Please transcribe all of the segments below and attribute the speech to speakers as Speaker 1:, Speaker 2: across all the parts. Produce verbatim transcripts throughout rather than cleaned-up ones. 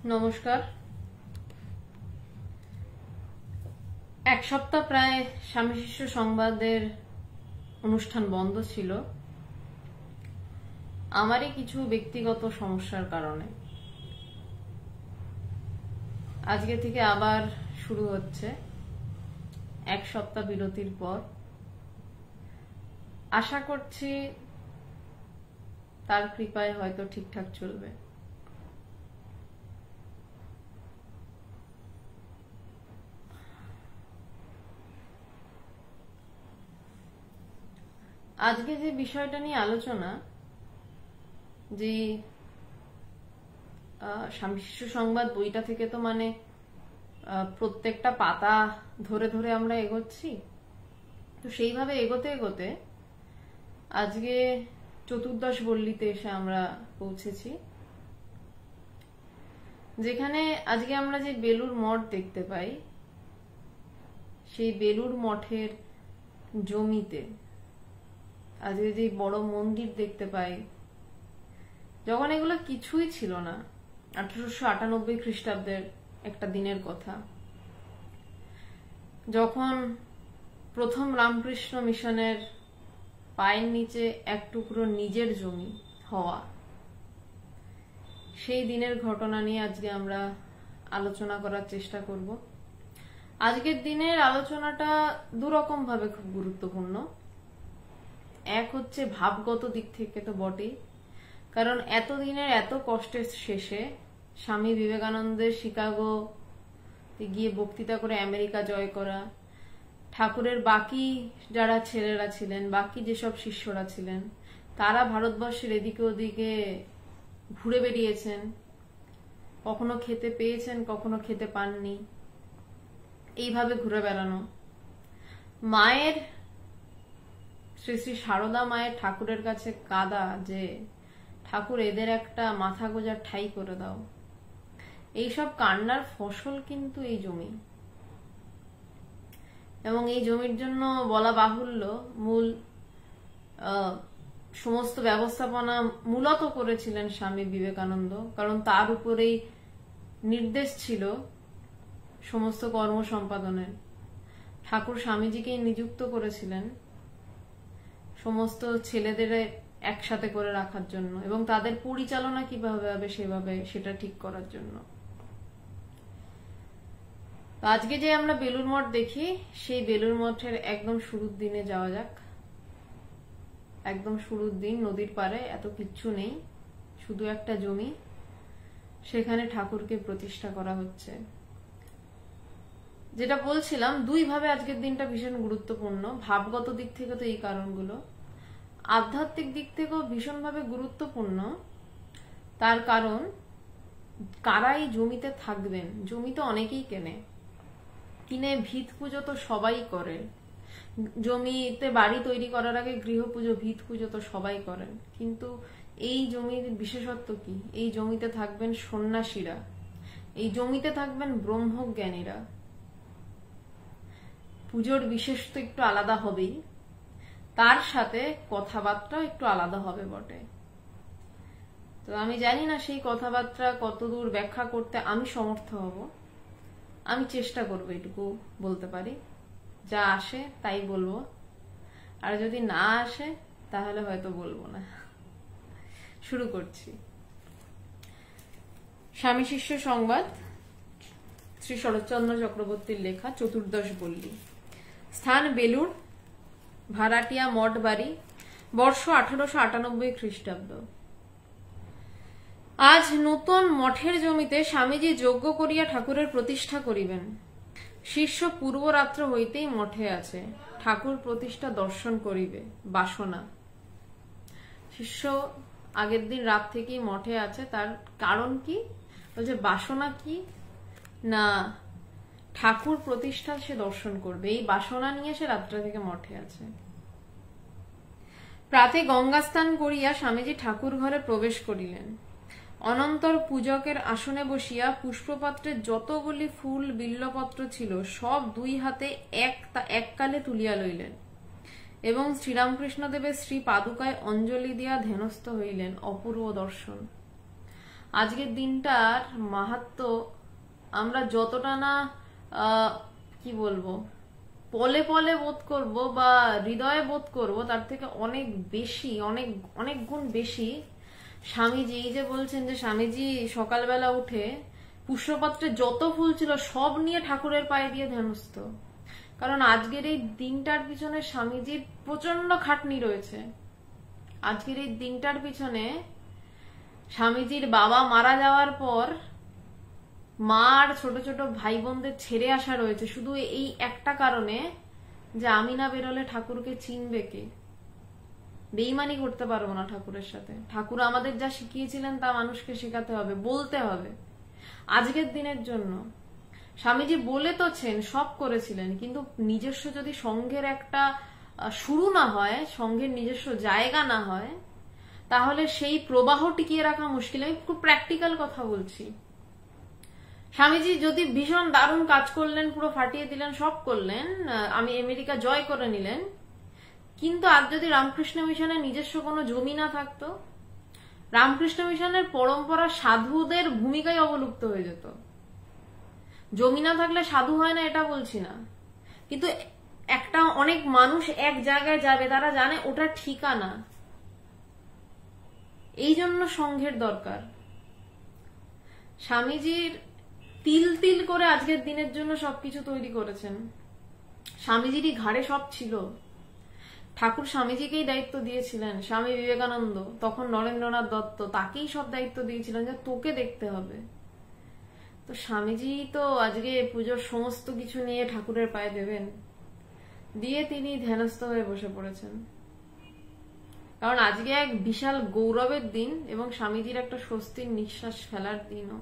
Speaker 1: নমস্কার। এক সপ্তাহ প্রায় স্বামী শিষ্য সংবাদের অনুষ্ঠান বন্ধ ছিল আমারই কিছু ব্যক্তিগত সমস্যার কারণে। আজকে থেকে আবার শুরু হচ্ছে এক সপ্তাহ বিরতির পর। আশা করছি তার কৃপায় হয়তো ঠিকঠাক চলবে। আজকে যে বিষয়টা নিয়ে আলোচনা, যে স্বামী শিশু সংবাদ বইটা থেকে তো মানে প্রত্যেকটা পাতা ধরে ধরে আমরা এগোচ্ছি, তো সেইভাবে এগোতে এগোতে আজকে চতুর্দশ বল্লীতে এসে আমরা পৌঁছেছি, যেখানে আজকে আমরা যে বেলুর মঠ দেখতে পাই, সেই বেলুর মঠের জমিতে আজকে যে বড় মন্দির দেখতে পাই, যখন এগুলো কিছুই ছিল না, আঠারোশো আটানব্বই খ্রিস্টাব্দের একটা দিনের কথা, যখন প্রথম রামকৃষ্ণ মিশনের পায়ের নিচে এক টুকরো নিজের জমি হওয়া, সেই দিনের ঘটনা নিয়ে আজকে আমরা আলোচনা করার চেষ্টা করব। আজকের দিনের আলোচনাটা দুরকম ভাবে খুব গুরুত্বপূর্ণ। এক হচ্ছে ভাবগত দিক থেকে তো বটেই, কারণ এতদিনের এত কষ্টের শেষে স্বামী বিবেকানন্দের শিকাগো গিয়ে বক্তৃতা করে আমেরিকা জয় করা, ঠাকুরের বাকি যারা ছেলেরা ছিলেন, বাকি যেসব শিষ্যরা ছিলেন, তারা ভারতবর্ষের এদিকে ওদিকে ঘুরে বেরিয়েছেন, কখনো খেতে পেয়েছেন, কখনো খেতে পাননি, এইভাবে ঘুরে বেড়ানো। মায়ের, শ্রী শ্রী সারদা মায়ের ঠাকুরের কাছে কাঁদা যে ঠাকুর এদের একটা মাথা গোজার ঠাই করে দাও, এইসব কান্নার ফসল কিন্তু এই জমি। এবং এই জমির জন্য বলা বাহুল্য, মূল সমস্ত ব্যবস্থাপনা মূলত করেছিলেন স্বামী বিবেকানন্দ, কারণ তার উপরেই নির্দেশ ছিল সমস্ত কর্ম সম্পাদনের। ঠাকুর স্বামীজিকেই নিযুক্ত করেছিলেন সমস্ত ছেলেদের একসাথে করে রাখার জন্য এবং তাদের পরিচালনা কিভাবে হবে সেভাবে সেটা ঠিক করার জন্য। আজকে যে আমরা বেলুর মঠ দেখি, সেই বেলুর মঠের একদম শুরুর দিনে যাওয়া যাক। একদম শুরুর দিন, নদীর পাড়ে, এত কিচ্ছু নেই, শুধু একটা জমি, সেখানে ঠাকুরকে প্রতিষ্ঠা করা হচ্ছে। যেটা বলছিলাম, দুই ভাবে আজকের দিনটা ভীষণ গুরুত্বপূর্ণ। ভাবগত দিক থেকে তো এই কারণগুলো, আধ্যাত্মিক দিক থেকেও ভীষণভাবে গুরুত্বপূর্ণ। তার কারণ, কারা এই জমিতে থাকবেন। জমি তো অনেকেই কেনে, কিনে ভিত পুজো তো সবাই করে। জমিতে বাড়ি তৈরি করার আগে গৃহ পুজো, ভিত পুজো তো সবাই করেন। কিন্তু এই জমির বিশেষত্ব কি? এই জমিতে থাকবেন সন্ন্যাসীরা, এই জমিতে থাকবেন ব্রহ্মজ্ঞানীরা। পুজোর বিশেষ তো একটু আলাদা হবেই, তার সাথে কথাবার্তাও একটু আলাদা হবে বটে। তো আমি জানি না সেই কথাবার্তা কতদূর ব্যাখ্যা করতে আমি সমর্থ হব। আমি চেষ্টা করবো, এটুকু বলতে পারি। যা আসে তাই বলবো, আর যদি না আসে তাহলে হয়তো বলবো না। শুরু করছি। স্বামী শিষ্য সংবাদ, শ্রী শরৎচন্দ্র চক্রবর্তীর লেখা, চতুর্দশ বল্লী। স্থান বেলুর, ভাড়াটিয়া মঠ বাড়ি, বর্ষ আঠারোশো আটানব্বই খ্রিস্টাব্দ। আজ নূতন মঠের জমিতে স্বামীজি যজ্ঞ করিয়া ঠাকুরের প্রতিষ্ঠা করিবেন। শিষ্য পূর্বরাত্র হইতেই মঠে আছে, ঠাকুর প্রতিষ্ঠা দর্শন করিবে। বাসনা, শিষ্য আগের দিন রাত থেকেই মঠে আছে। তার কারণ কি? বলছে বাসনা কি না, ঠাকুর প্রতিষ্ঠা সে দর্শন করবে, এই বাসনা নিয়ে সে রাত্রা থেকে মঠে আছে। প্রাতে গঙ্গা স্নান করিয়া স্বামীজি ঠাকুর ঘরে প্রবেশ করিলেন। অনন্তর পূজকের আসনে বসিয়া পুষ্পপাত্রে যতগুলি ফুল বিল্লপত্র ছিল সব দুই হাতে এক এককালে তুলিয়া লইলেন এবং শ্রীরামকৃষ্ণদেবের শ্রী পাদুকায় অঞ্জলি দিয়া ধ্যানস্থ হইলেন। অপূর্ব দর্শন। আজকের দিনটার মাহাত্ম্য আমরা যতটা না কি বলবো পলে পলে বোধ করব বা হৃদয়ে বোধ করব, তার থেকে অনেক বেশি, অনেক অনেক গুণ বেশি স্বামীজি এই যে বলছেন যে স্বামীজি সকালবেলা উঠে পুষ্পপত্রে যত ফুল ছিল সব নিয়ে ঠাকুরের পায়ে দিয়ে ধ্যানস্থ। কারণ আজকের এই দিনটার পিছনে স্বামীজির প্রচন্ড খাটনি রয়েছে। আজকের এই দিনটার পিছনে স্বামীজির বাবা মারা যাওয়ার পর মা আর ছোট ছোট ভাই বোনদের ছেড়ে আসা রয়েছে শুধু এই একটা কারণে যে আমি না বেরোলে ঠাকুরকে চিনবে কে। বেইমানি করতে পারবো না ঠাকুরের সাথে। ঠাকুর আমাদের যা শিখিয়েছিলেন তা মানুষকে শেখাতে হবে, বলতে হবে। আজকের দিনের জন্য স্বামীজি বলে তোছেন, সব করেছিলেন, কিন্তু নিজস্ব যদি সংঘের একটা শুরু না হয়, সংঘের নিজস্ব জায়গা না হয়, তাহলে সেই প্রবাহ টিকিয়ে রাখা মুশকিল। আমি খুব প্র্যাকটিক্যাল কথা বলছি। স্বামীজি যদি ভীষণ দারুণ কাজ করলেন, পুরো ফাটিয়ে দিলেন, সব করলেন, আমি আমেরিকা জয় করে নিলেন, কিন্তু আজ যদি রামকৃষ্ণ মিশনের নিজস্ব কোনো জমি না থাকতো, রামকৃষ্ণ মিশনের পরম্পরা সাধুদের ভূমিকায় অবলুপ্ত হয়ে যেত। জমি না থাকলে সাধু হয় না এটা বলছি না, কিন্তু একটা অনেক মানুষ এক জায়গায় যাবে, তারা জানে ওটা ঠিকানা। এই জন্য সংঘের দরকার। স্বামীজির তিল তিল করে আজকের দিনের জন্য সবকিছু তৈরি করেছেন। স্বামীজিরই ঘাড়ে সব ছিল। ঠাকুর স্বামীজিকেই দায়িত্ব দিয়েছিলেন। স্বামী বিবেকানন্দ, তখন নরেন্দ্রনাথ দত্ত, তাকেই সব দায়িত্ব দিয়েছিলেন যে তোকে দেখতে হবে। তো স্বামীজি তো আজকে পুজোর সমস্ত কিছু নিয়ে ঠাকুরের পায়ে দেবেন, দিয়ে তিনি ধ্যানস্থ হয়ে বসে পড়েছেন। কারণ আজকে এক বিশাল গৌরবের দিন এবং স্বামীজির একটা স্বস্তির নিঃশ্বাস ফেলার দিনও।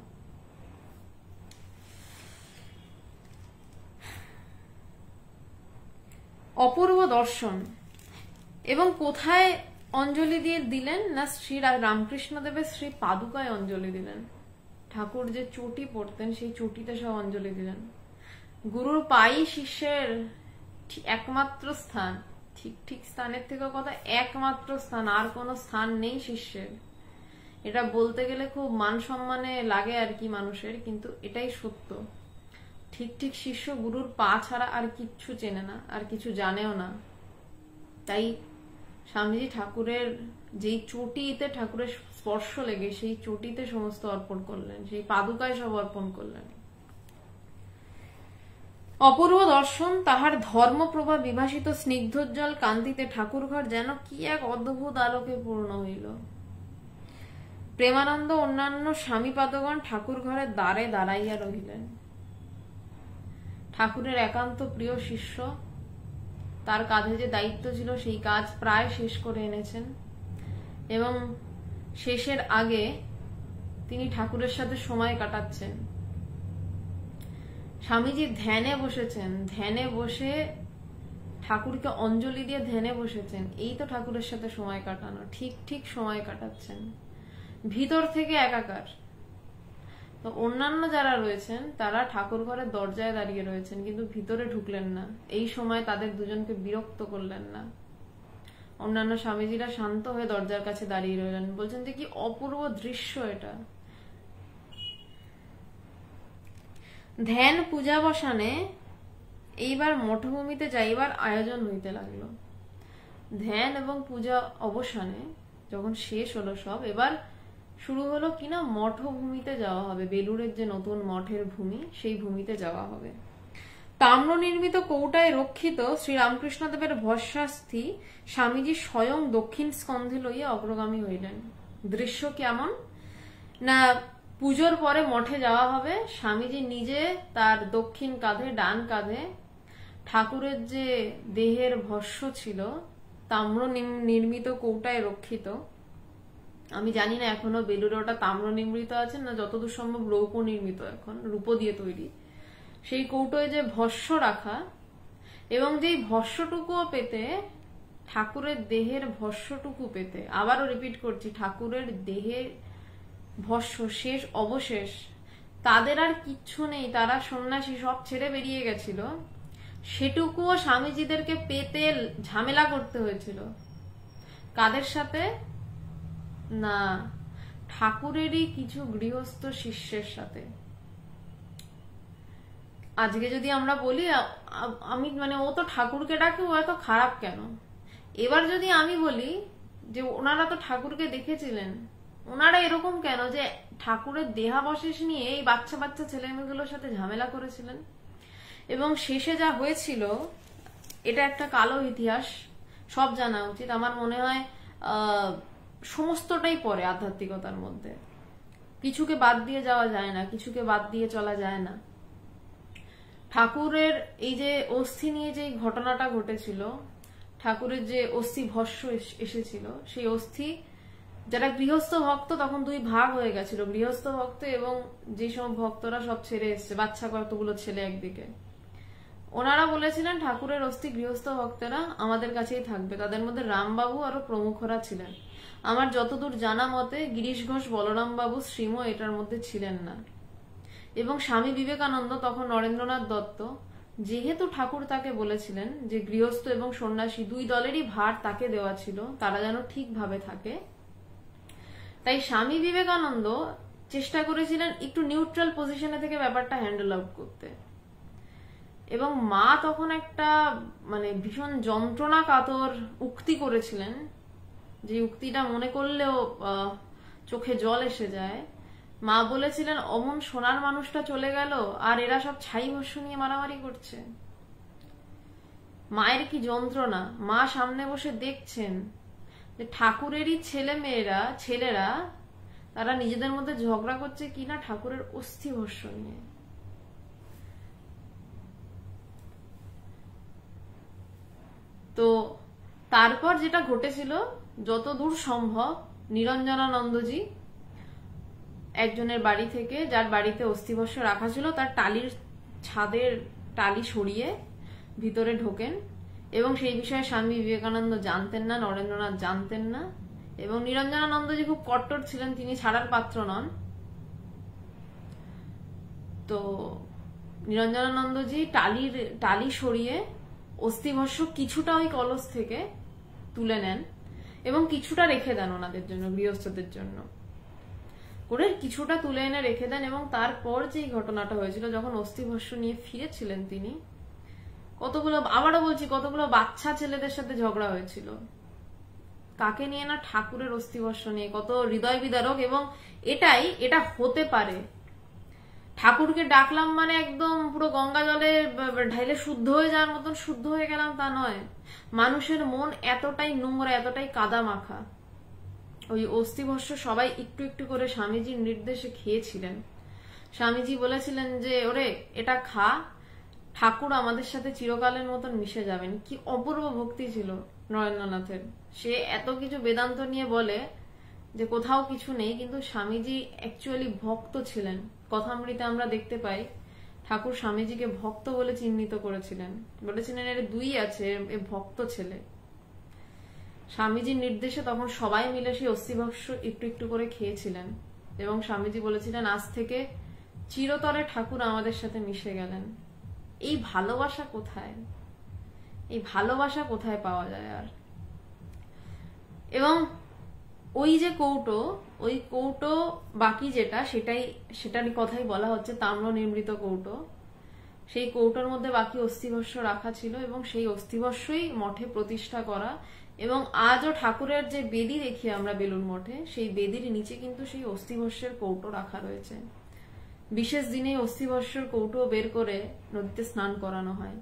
Speaker 1: অপূর্ব দর্শন। এবং কোথায় অঞ্জলি দিয়ে দিলেন না, শ্রী রামকৃষ্ণ দেবের শ্রী পাদুকায় অঞ্জলি দিলেন। ঠাকুর যে চটি পড়তেন সেই চটিতে সব অঞ্জলি দিলেন। গুরুর পাই শিষ্যের একমাত্র স্থান। ঠিক ঠিক স্থানের থেকে কথা, একমাত্র স্থান, আর কোনো স্থান নেই শিষ্যের। এটা বলতে গেলে খুব মান সম্মানে লাগে আর কি মানুষের, কিন্তু এটাই সত্য। ঠিক ঠিক শিষ্য গুরুর পা ছাড়া আর কিচ্ছু চেনে না, আর কিছু জানেও না। তাই স্বামীজি ঠাকুরের যেই চটিতে ঠাকুরের স্পর্শ লেগে সেই চটিতে সমস্ত অর্পণ করলেন, সেই পাদুকায় সব অর্পণ করলেন। অপূর্ব দর্শন। তাহার ধর্মপ্রভা বিভাসিত স্নিগ্ধোজ্জ্বল কান্তিতে ঠাকুরঘর যেন কি এক অদ্ভুত আলোকে পূর্ণ হইল। প্রেমানন্দ অন্যান্য স্বামীপাদগণ ঠাকুর ঘরের দ্বারে দাঁড়াইয়া রহিলেন। ঠাকুরের একান্ত প্রিয় শিষ্য, তার কাঁধে যে দায়িত্ব ছিল সেই কাজ প্রায় শেষ করে এনেছেন এবং শেষের আগে তিনি ঠাকুরের সাথে সময় কাটাচ্ছেন। স্বামীজি ধ্যানে বসেছেন, ধ্যানে বসে ঠাকুরকে অঞ্জলি দিয়ে ধ্যানে বসেছেন। এই তো ঠাকুরের সাথে সময় কাটানো, ঠিক ঠিক সময় কাটাচ্ছেন, ভিতর থেকে একাকার। তো অন্যান্য যারা রয়েছেন তারা ঠাকুর ঘরের দরজায় দাঁড়িয়ে রয়েছেন, কিন্তু ভিতরে ঢুকলেন না। এই সময় তাদের দুজনকে বিরক্ত করলেন না। অন্যান্য স্বামীজিরা শান্ত হয়ে দরজার কাছে দাঁড়িয়ে রইলেন, বলছেন যে কি অপূর্ব দৃশ্য এটা। ধ্যান পূজা বসানে এইবার মঠভূমিতে যাইবার আয়োজন হইতে লাগলো। ধ্যান এবং পূজা অবসানে যখন শেষ হলো সব, এবার শুরু হলো কিনা মঠভূমিতে যাওয়া হবে। বেলুড়ের যে নতুন মঠের ভূমি, সেই ভূমিতে যাওয়া হবে। তাম্র নির্মিত কৌটায় রক্ষিত শ্রী রামকৃষ্ণ দেবের ভস্মাস্থি স্বামীজি স্বয়ং দক্ষিণ স্কন্ধে লইয়া অগ্রগামী হইলেন। দৃশ্য কেমন না, পুজোর পরে মঠে যাওয়া হবে, স্বামীজি নিজে তার দক্ষিণ কাঁধে, ডান কাঁধে ঠাকুরের যে দেহের ভস্ম ছিল তাম্র নির্মিত কৌটায় রক্ষিত। আমি জানি না এখনো বেলুড়ে ওটা তাম্র নির্মিত আছে না যতদূর সম্ভব রৌপ নির্মিত, এখন রূপো দিয়ে তৈরি। সেই কৌটোয় যে ভস্ম রাখা এবং যেই ভস্মটুকুও পেতে, ঠাকুরের দেহের ভস্মটুকু পেতে, আবারও রিপিট করছি, ঠাকুরের দেহের ভস্ম শেষ অবশেষ, তাদের আর কিচ্ছু নেই, তারা সন্ন্যাসী, সব ছেড়ে বেরিয়ে গেছিল, সেটুকুও স্বামীজিদেরকে পেতে ঝামেলা করতে হয়েছিল। কাদের সাথে না, ঠাকুরেরই কিছু গৃহস্থ শিষ্যের সাথে। আজকে যদি আমরা বলি আমি মানে ও তো ঠাকুরকে ডাকে, ও এত খারাপ কেন? এবার যদি আমি বলি যে ওনারা তো ঠাকুরকে দেখেছিলেন, ওনারা এরকম কেন যে ঠাকুরের দেহাবশেষ নিয়ে এই বাচ্চা বাচ্চা ছেলে মেয়েগুলোর সাথে ঝামেলা করেছিলেন? এবং শেষে যা হয়েছিল এটা একটা কালো ইতিহাস, সব জানা উচিত। আমার মনে হয় আহ সমস্তটাই পড়ে আধ্যাত্মিকতার মধ্যে, কিছুকে বাদ দিয়ে যাওয়া যায় না, কিছুকে বাদ দিয়ে চলা যায় না। ঠাকুরের এই যে অস্থি নিয়ে যে ঘটনাটা ঘটেছিল, ঠাকুরের যে অস্থি ভস্য এসেছিল, সেই অস্থি যারা গৃহস্থ ভক্ত, তখন দুই ভাগ হয়ে গেছিল, গৃহস্থ ভক্ত এবং যে সব ভক্তরা সব ছেড়ে এসছে, বাচ্চা কতগুলো ছেলে একদিকে, ওনারা বলেছিলেন ঠাকুরের অস্থি গৃহস্থ ভক্তরা আমাদের কাছেই থাকবে। তাদের মধ্যে রামবাবু আরো প্রমুখরা ছিলেন। আমার যতদূর জানা মতে গিরিশ ঘোষ, বলরাম বাবু, শ্রীম এটার মধ্যে ছিলেন না। এবং স্বামী বিবেকানন্দ তখন নরেন্দ্রনাথ দত্ত, যেহেতু ঠাকুর তাকে বলেছিলেন যে গৃহস্থ এবং সন্ন্যাসী দুই দলেরই ভার তাকে দেওয়া ছিল, তারা যেন ঠিকভাবে থাকে, তাই স্বামী বিবেকানন্দ চেষ্টা করেছিলেন একটু নিউট্রাল পজিশনে থেকে ব্যাপারটা হ্যান্ডেল আউট করতে। এবং মা তখন একটা মানে ভীষণ যন্ত্রণা কাতর উক্তি করেছিলেন, যে উক্তিটা মনে করলেও চোখে জল এসে যায়। মা বলেছিলেন, অমন সোনার মানুষটা চলে গেল আর এরা সব ছাই ভস্য নিয়ে মারামারি করছে। মায়ের কি যন্ত্রণা! মা সামনে বসে দেখছেন যে ঠাকুরেরই ছেলে মেয়েরা, ছেলেরা তারা নিজেদের মধ্যে ঝগড়া করছে কিনা ঠাকুরের অস্থি ভস্য নিয়ে। তো তারপর যেটা ঘটেছিল, যতদূর সম্ভব নিরঞ্জনানন্দজি একজনের বাড়ি থেকে, যার বাড়িতে অস্থিভস্য রাখা ছিল, তার টালির ছাদের টালি সরিয়ে ভিতরে ঢোকেন। এবং সেই বিষয়ে স্বামী বিবেকানন্দ জানতেন না, নরেন্দ্রনাথ জানতেন না। এবং নিরঞ্জনানন্দজি খুব কট্টর ছিলেন, তিনি ছাড়ার পাত্র নন। তো নিরঞ্জনানন্দজি টালির টালি সরিয়ে অস্থিভস্য কিছুটা ওই কলস থেকে তুলে নেন এবং কিছুটা রেখে দেন ওনাদের জন্য, গৃহস্থদের জন্য করে কিছুটা তুলে এনে রেখে দেন। এবং তারপর যে ঘটনাটা হয়েছিল, যখন অস্থিভস্য নিয়ে ফিরেছিলেন তিনি, কতগুলো, আবারও বলছি, কতগুলো বাচ্চা ছেলেদের সাথে ঝগড়া হয়েছিল। কাকে নিয়ে না? ঠাকুরের অস্থিভস্য নিয়ে। কত হৃদয় বিদারক। এবং এটাই এটা হতে পারে, ঠাকুরকে ডাকলাম মানে একদম পুরো গঙ্গা জলে ঢাইলে শুদ্ধ হয়ে যাওয়ার মতন শুদ্ধ হয়ে গেলাম তা নয়। মানুষের মন এতটাই নোংরা, এতটাই কাদা মাখা। ওই অস্থিভস্য সবাই একটু একটু করে স্বামীজির নির্দেশে খেয়েছিলেন। স্বামীজি বলেছিলেন যে ওরে এটা খা, ঠাকুর আমাদের সাথে চিরকালের মতন মিশে যাবেন। কি অপূর্ব ভক্তি ছিল নরেন্দ্রনাথের। সে এত কিছু বেদান্ত নিয়ে বলে যে কোথাও কিছু নেই, কিন্তু স্বামীজি অ্যাকচুয়ালি ভক্ত ছিলেন। কথামৃতে আমরা দেখতে পাই ঠাকুর স্বামীজিকে ভক্ত বলে চিহ্নিত করেছিলেন, বলেছিলেন এর দুই আছে, এ ভক্ত ছেলে। স্বামীজির নির্দেশে তখন সবাই মিলে সেই অস্থিভস্য একটু একটু করে খেয়েছিলেন। এবং স্বামীজি বলেছিলেন আজ থেকে চিরতরে ঠাকুর আমাদের সাথে মিশে গেলেন। এই ভালোবাসা কোথায়? এই ভালোবাসা কোথায় পাওয়া যায় আর? এবং ওই যে কৌটো, ওই কৌটো বাকি যেটা, সেটাই সেটারই কথাই বলা হচ্ছে, তাম্র নির্মিত কৌটো। সেই কৌটোর মধ্যে বাকি অস্থিভস্য রাখা ছিল এবং সেই অস্থিভস্যই মঠে প্রতিষ্ঠা করা। এবং আজও ঠাকুরের যে বেদি দেখি আমরা বেলুড় মঠে, সেই বেদির নিচে কিন্তু সেই অস্থিভস্যের কৌটো রাখা রয়েছে। বিশেষ দিনে অস্থিভস্যের কৌটো বের করে নদীতে স্নান করানো হয়।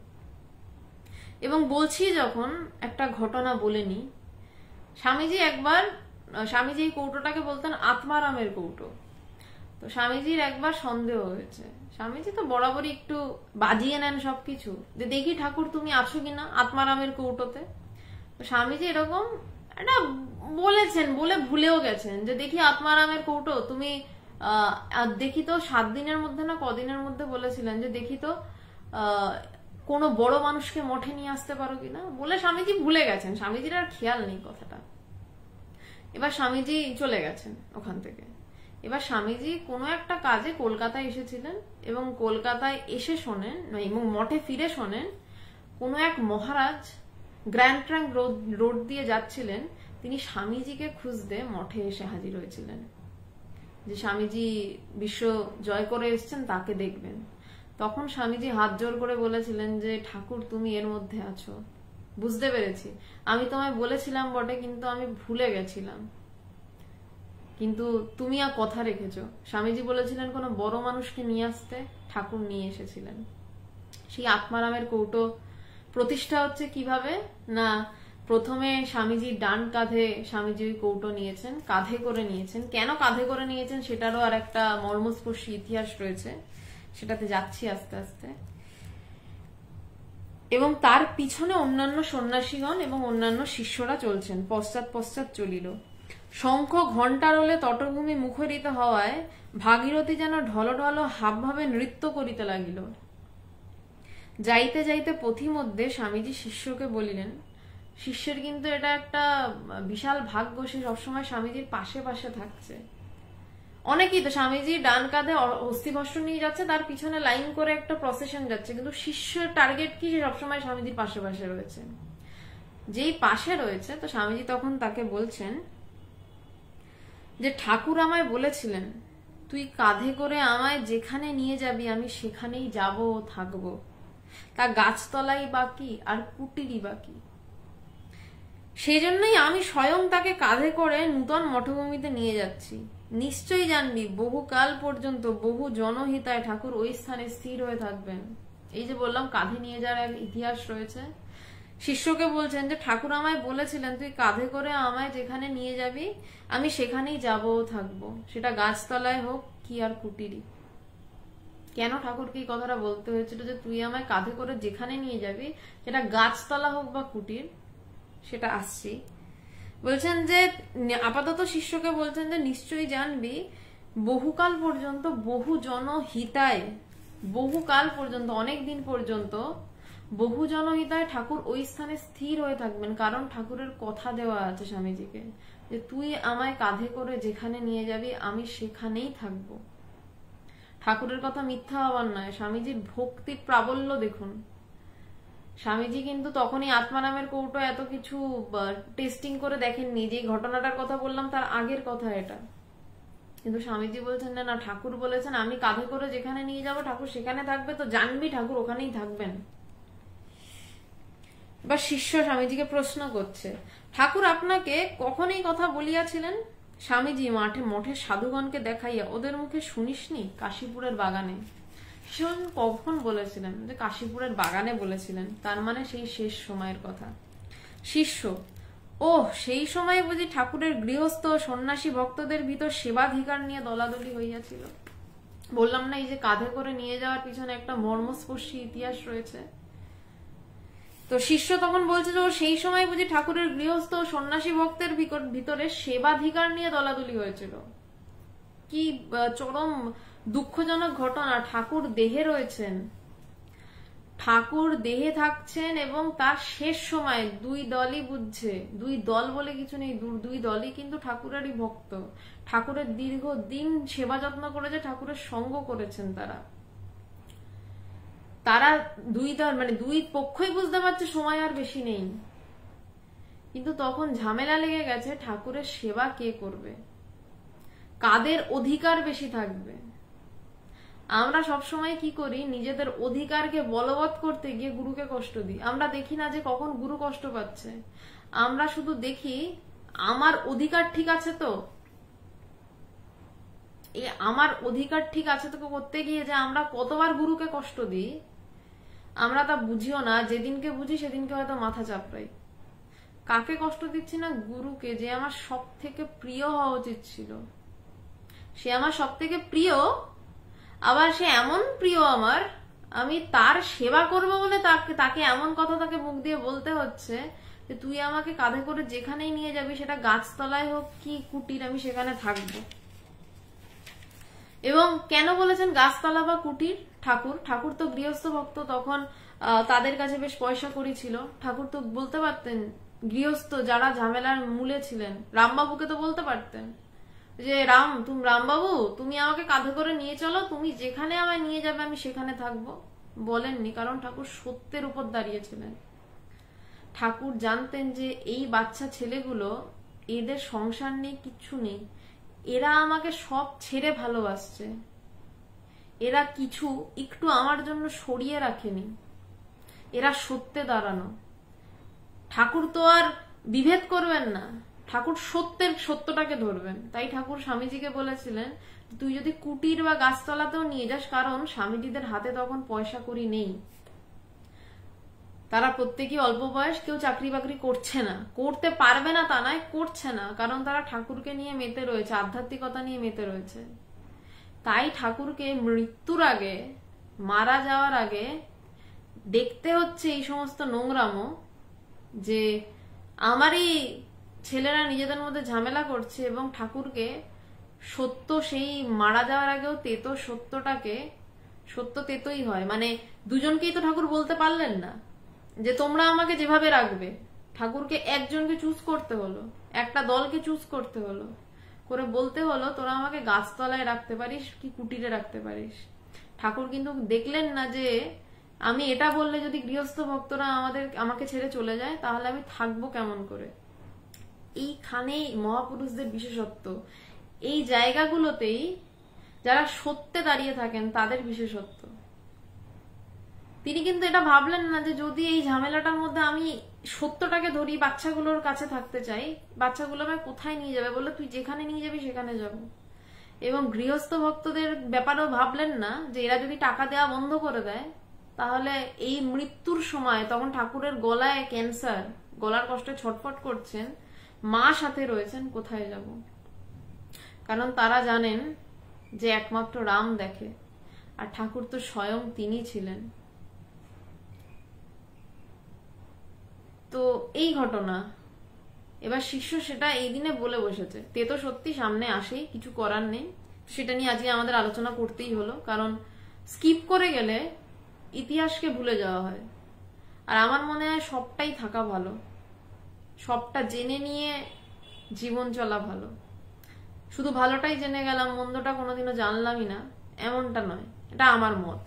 Speaker 1: এবং বলছি যখন, একটা ঘটনা বলে নি। স্বামীজি একবার, স্বামীজি এই কৌটোটাকে বলতেন আত্মারামের কৌটো। তো স্বামীজির একবার সন্দেহ হয়েছে। স্বামীজি তো বরাবরই একটু বাজিয়ে নেন সবকিছু, যে দেখি ঠাকুর তুমি আছো কিনা আত্মারামের কৌটোতে। তো স্বামীজি এরকম একটা বলেছেন, বলে ভুলেও গেছেন যে দেখি আত্মারামের কৌটো তুমি আহ দেখি তো, সাত দিনের মধ্যে না কদিনের মধ্যে বলেছিলেন যে দেখি তো আহ কোনো বড় মানুষকে মঠে নিয়ে আসতে পারো কিনা, বলে স্বামীজি ভুলে গেছেন। স্বামীজির আর খেয়াল নেই কথাটা। এবার স্বামীজি চলে গেছেন ওখান থেকে। এবার স্বামীজি কোনো একটা কাজে কলকাতায় এসেছিলেন এবং কলকাতায় এসে শোনেন এবং মঠে ফিরে শোনেন কোনো এক মহারাজ গ্র্যান্ড ট্রাঙ্ক রোড দিয়ে যাচ্ছিলেন, তিনি স্বামীজিকে খুঁজতে মঠে এসে হাজির হয়েছিলেন। যে স্বামীজি বিশ্ব জয় করে এসছেন তাকে দেখবেন। তখন স্বামীজি হাত জোর করে বলেছিলেন যে ঠাকুর তুমি এর মধ্যে আছো, বুঝতে পেরেছি, আমি তোমায় বলেছিলাম বটে কিন্তু আমি ভুলে গেছিলাম, কিন্তু তুমি আর কথা রেখেছো। স্বামীজি বলেছিলেন কোনো বড় মানুষকে নিয়ে আসতে, ঠাকুর নিয়ে এসেছিলেন। সেই আত্মারামের কৌটো প্রতিষ্ঠা হচ্ছে কিভাবে না, প্রথমে স্বামীজির ডান কাঁধে স্বামীজি ওই কৌটো নিয়েছেন, কাঁধে করে নিয়েছেন। কেন কাঁধে করে নিয়েছেন সেটারও আর একটা মর্মস্পর্শী ইতিহাস রয়েছে, সেটাতে যাচ্ছি আস্তে আস্তে। এবং তার পিছনে অন্যান্য সন্ন্যাসীগণ এবং অন্যান্য শিষ্যরা চলছেন, পশ্চাৎ পশ্চাৎ চলিল। শঙ্খ ঘণ্টা রোলে তটভূমি মুখরিত হওয়ায় ভাগীরথী যেন ঢল ঢল হাবভাবে নৃত্য করিতে লাগিল। যাইতে যাইতে পথিমধ্যে স্বামীজি শিষ্যকে বলিলেন, শিষ্যের কিন্তু এটা একটা বিশাল ভাগ্য, সে সবসময় স্বামীজির পাশে পাশে থাকছে। অনেকেই তো স্বামীজি ডান কাঁধে অস্থিভস্ম নিয়ে যাচ্ছে, তার পিছনে লাইন করে একটা প্রসেশন যাচ্ছে, কিন্তু শিষ্যের টার্গেট কি, সে সবসময় স্বামীজির পাশে পাশে রয়েছে। যেই পাশে রয়েছে তো স্বামীজি তখন তাকে বলছেন যে ঠাকুর আমায় বলেছিলেন তুই কাঁধে করে আমায় যেখানে নিয়ে যাবি আমি সেখানেই যাব ও থাকবো, তা গাছতলাই বাকি আর কুটিরই বাকি। সেই জন্যই আমি স্বয়ং তাকে কাঁধে করে নূতন মঠভূমিতে নিয়ে যাচ্ছি। নিশ্চয়ই জানবি বহুকাল পর্যন্ত বহু জনহিতায় ঠাকুর ওই স্থানে স্থির হয়ে থাকবেন। এই যে বললাম কাঁধে নিয়ে যাওয়ার এক ইতিহাস রয়েছে। শিষ্যকে বলছেন যে ঠাকুর আমায় বলেছিলেন তুই কাঁধে করে আমায় যেখানে নিয়ে যাবি আমি সেখানেই যাবো থাকবো, সেটা গাছতলায় হোক কি আর কুটিরি। কেন ঠাকুরকে এই কথাটা বলতে হয়েছিল যে তুই আমায় কাঁধে করে যেখানে নিয়ে যাবি সেটা গাছতলা হোক বা কুটির, সেটা আসছি। বলছেন যে আপাতত শিষ্যকে বলছেন যে নিশ্চয়ই জানবি বহুকাল পর্যন্ত বহু জনহিতায়, বহুকাল পর্যন্ত অনেক দিন পর্যন্ত বহু জনহিতায় ঠাকুর ওই স্থানে স্থির হয়ে থাকবেন। কারণ ঠাকুরের কথা দেওয়া আছে স্বামীজিকে যে তুই আমায় কাঁধে করে যেখানে নিয়ে যাবি আমি সেখানেই থাকবো। ঠাকুরের কথা মিথ্যা হবার নয়, স্বামীজির ভক্তির প্রাবল্য দেখুন। স্বামীজি কিন্তু তখনই আত্মারামের কৌটো এত কিছু টেস্টিং করে দেখেননি, যে ঘটনাটার কথা বললাম তার আগের কথা এটা। কিন্তু স্বামীজি বলছেন না না ঠাকুর বলেছেন আমি কাঁধে করে যেখানে নিয়ে যাব ঠাকুর সেখানে থাকবে, তো জানবি ঠাকুর ওখানেই থাকবেন। এবার শিষ্য স্বামীজিকে প্রশ্ন করছে ঠাকুর আপনাকে কখন এই কথা বলিয়াছিলেন? স্বামীজি মাঠে মঠের সাধুগণকে দেখাইয়া ওদের মুখে শুনিসনি কাশীপুরের বাগানে। ভীষণ কখন বলেছিলেন? যে কাশীপুরের বাগানে বলেছিলেন, তার মানে সেই শেষ সময়ের কথা। শিষ্য ও সেই সময় বুঝি ঠাকুরের গৃহস্থ সন্ন্যাসী ভক্তদের ভিতর সেবাধিকার নিয়ে দলাদলি হইয়াছিল। বললাম না এই যে কাঁধে করে নিয়ে যাওয়ার পিছনে একটা মর্মস্পর্শী ইতিহাস রয়েছে। তো শিষ্য তখন বলছে যে ও সেই সময় বুঝি ঠাকুরের গৃহস্থ সন্ন্যাসী ভক্তের ভিতরে সেবাধিকার নিয়ে দলাদলি হয়েছিল। কি চরম দুঃখজনক ঘটনা! ঠাকুর দেহে রয়েছেন, ঠাকুর দেহে থাকছেন এবং তার শেষ সময় দুই দলই বুঝছে, দুই দল বলে কিছু নেই, দুই দলই কিন্তু ঠাকুরেরই ভক্ত, ঠাকুরের দীর্ঘ দিন সেবা যত্ন করেছে, ঠাকুরের সঙ্গ করেছেন তারা তারা দুই দল মানে দুই পক্ষই বুঝতে পারছে সময় আর বেশি নেই, কিন্তু তখন ঝামেলা লেগে গেছে ঠাকুরের সেবা কে করবে, কাদের অধিকার বেশি থাকবে। আমরা সবসময় কি করি, নিজেদের অধিকারকে বলবৎ করতে গিয়ে গুরুকে কষ্ট দিই। আমরা দেখি না যে কখন গুরু কষ্ট পাচ্ছে, আমরা শুধু দেখি আমার অধিকার ঠিক আছে তো, এই আমার অধিকার ঠিক আছে তো করতে গিয়ে যে আমরা কতবার গুরুকে কষ্ট দিই আমরা তা বুঝিও না। যেদিনকে বুঝি সেদিনকে হয়তো মাথা চাপড়াই। কাকে কষ্ট দিচ্ছি না? গুরুকে, যে আমার সব থেকে প্রিয় হওয়া উচিত ছিল। সে আমার সব থেকে প্রিয়, আবার সে এমন প্রিয় আমার, আমি তার সেবা করব বলে তাকে তাকে এমন কথা তাকে মুখ দিয়ে বলতে হচ্ছে যে তুই আমাকে কাঁধে করে যেখানেই নিয়ে যাবি সেটা গাছতলায় হোক কি কুটির আমি সেখানে থাকবো। এবং কেন বলেছেন গাছতলা বা কুটির? ঠাকুর ঠাকুর তো গৃহস্থ ভক্ত, তখন তাদের কাছে বেশ পয়সা কড়ি ছিল। ঠাকুর তো বলতে পারতেন, গৃহস্থ যারা ঝামেলার মূলে ছিলেন, রামবাবুকে তো বলতে পারতেন যে রাম তুমি রামবাবু তুমি আমাকে কাঁধে করে নিয়ে চলো, তুমি যেখানে আমায় নিয়ে যাবে আমি সেখানে থাকবো। বলেননি, কারণ ঠাকুর সত্যের উপর দাঁড়িয়েছিলেন। ঠাকুর জানতেন যে এই বাচ্চা ছেলেগুলো, এদের সংসার নেই, কিচ্ছু নেই, এরা আমাকে সব ছেড়ে ভালোবাসছে, এরা কিছু একটু আমার জন্য সরিয়ে রাখেনি, এরা সত্যে দাঁড়ানো। ঠাকুর তো আর বিভেদ করবেন না, ঠাকুর সত্যের সত্যটাকে ধরবেন। তাই ঠাকুর স্বামীজিকে বলেছিলেন তুই যদি কুটির বা গাছতলাতেও নিয়ে যাস, কারণ স্বামীজিদের হাতে তখন পয়সা কড়ি নেই, তারা প্রত্যেকেই অল্প বয়স, কেউ চাকরি বাকরি করছে না, করতে পারবে না তা নয়, করছে না, কারণ তারা ঠাকুরকে নিয়ে মেতে রয়েছে, আধ্যাত্মিকতা নিয়ে মেতে রয়েছে। তাই ঠাকুরকে মৃত্যুর আগে, মারা যাওয়ার আগে দেখতে হচ্ছে এই সমস্ত নোংরামো, যে আমারই ছেলেরা নিজেদের মধ্যে ঝামেলা করছে, এবং ঠাকুরকে সত্য সেই মারা যাওয়ার আগেও তেতো সত্যটাকে, সত্য তেতোই হয়, মানে দুজনকেই তো ঠাকুর বলতে পারলেন না যে তোমরা আমাকে যেভাবে রাখবে। ঠাকুরকে একজনকে চুজ করতে হলো, একটা দলকে চুজ করতে হলো, করে বলতে হলো তোরা আমাকে গাছতলায় রাখতে পারিস কি কুটিরে রাখতে পারিস। ঠাকুর কিন্তু দেখলেন না যে আমি এটা বললে যদি গৃহস্থ ভক্তরা আমাদের আমাকে ছেড়ে চলে যায় তাহলে আমি থাকবো কেমন করে। এইখানেই মহাপুরুষদের বিশেষত্ব, এই জায়গাগুলোতেই যারা সত্যে দাঁড়িয়ে থাকেন তাদের বিশেষত্ব। তিনি কিন্তু এটা ভাবলেন না যে যদি এই ঝামেলাটার মধ্যে আমি সত্যটাকে ধরি, বাচ্চাগুলোর কাছে থাকতে চাই, বাচ্চাগুলো আমায় কোথায় নিয়ে যাবে, বলে তুই যেখানে নিয়ে যাবি সেখানে যাব। এবং গৃহস্থ ভক্তদের ব্যাপারেও ভাবলেন না যে এরা যদি টাকা দেওয়া বন্ধ করে দেয় তাহলে এই মৃত্যুর সময়, তখন ঠাকুরের গলায় ক্যান্সার, গলার কষ্টে ছটফট করছেন, মা সাথে রয়েছেন, কোথায় যাব। কারণ তারা জানেন যে একমাত্র রাম দেখে, আর ঠাকুর তো স্বয়ং তিনি ছিলেন। তো এই ঘটনা, এবার শিষ্য সেটা এই দিনে বলে বসেছে, তে তো সত্যি সামনে আসেই, কিছু করার নেই। সেটা নিয়ে আজকে আমাদের আলোচনা করতেই হলো, কারণ স্কিপ করে গেলে ইতিহাসকে ভুলে যাওয়া হয়। আর আমার মনে হয় সবটাই থাকা ভালো, সবটা জেনে নিয়ে জীবন চলা ভালো। শুধু ভালোটাই জেনে গেলাম, মন্দটা কোনোদিনও জানলামই না, এমনটা নয়, এটা আমার মত।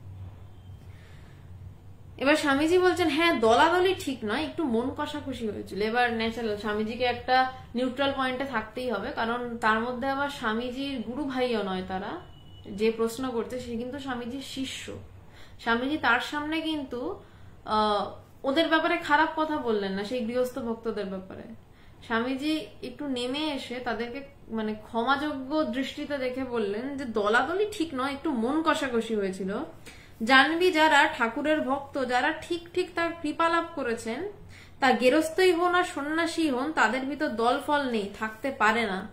Speaker 1: এবার স্বামীজি বলছেন হ্যাঁ দলাদলি ঠিক নয়, একটু মন কষাকষি হয়েছিল। এবার ন্যাচারাল স্বামীজিকে একটা নিউট্রাল পয়েন্টে থাকতেই হবে, কারণ তার মধ্যে আবার স্বামীজির গুরু ভাইও নয়, তারা যে প্রশ্ন করছে সে কিন্তু স্বামীজির শিষ্য। স্বামীজি তার সামনে কিন্তু আহ ওদের ব্যাপারে খারাপ কথা বললেন না, সেই গৃহস্থ ভক্তদের ব্যাপারে। স্বামীজি একটু নেমে এসে তাদেরকে মানে ক্ষমাযোগ্য দৃষ্টিতে দেখে বললেন যে দলাদলি ঠিক নয়, একটু মন কষাকষি হয়েছিল। জানবি যারা ঠাকুরের ভক্ত, যারা ঠিক ঠিক তার কৃপা লাভ করেছেন, তা গেরস্থই হন আর সন্ন্যাসী হন, তাদের ভিতর দল ফল নেই, থাকতে পারে না।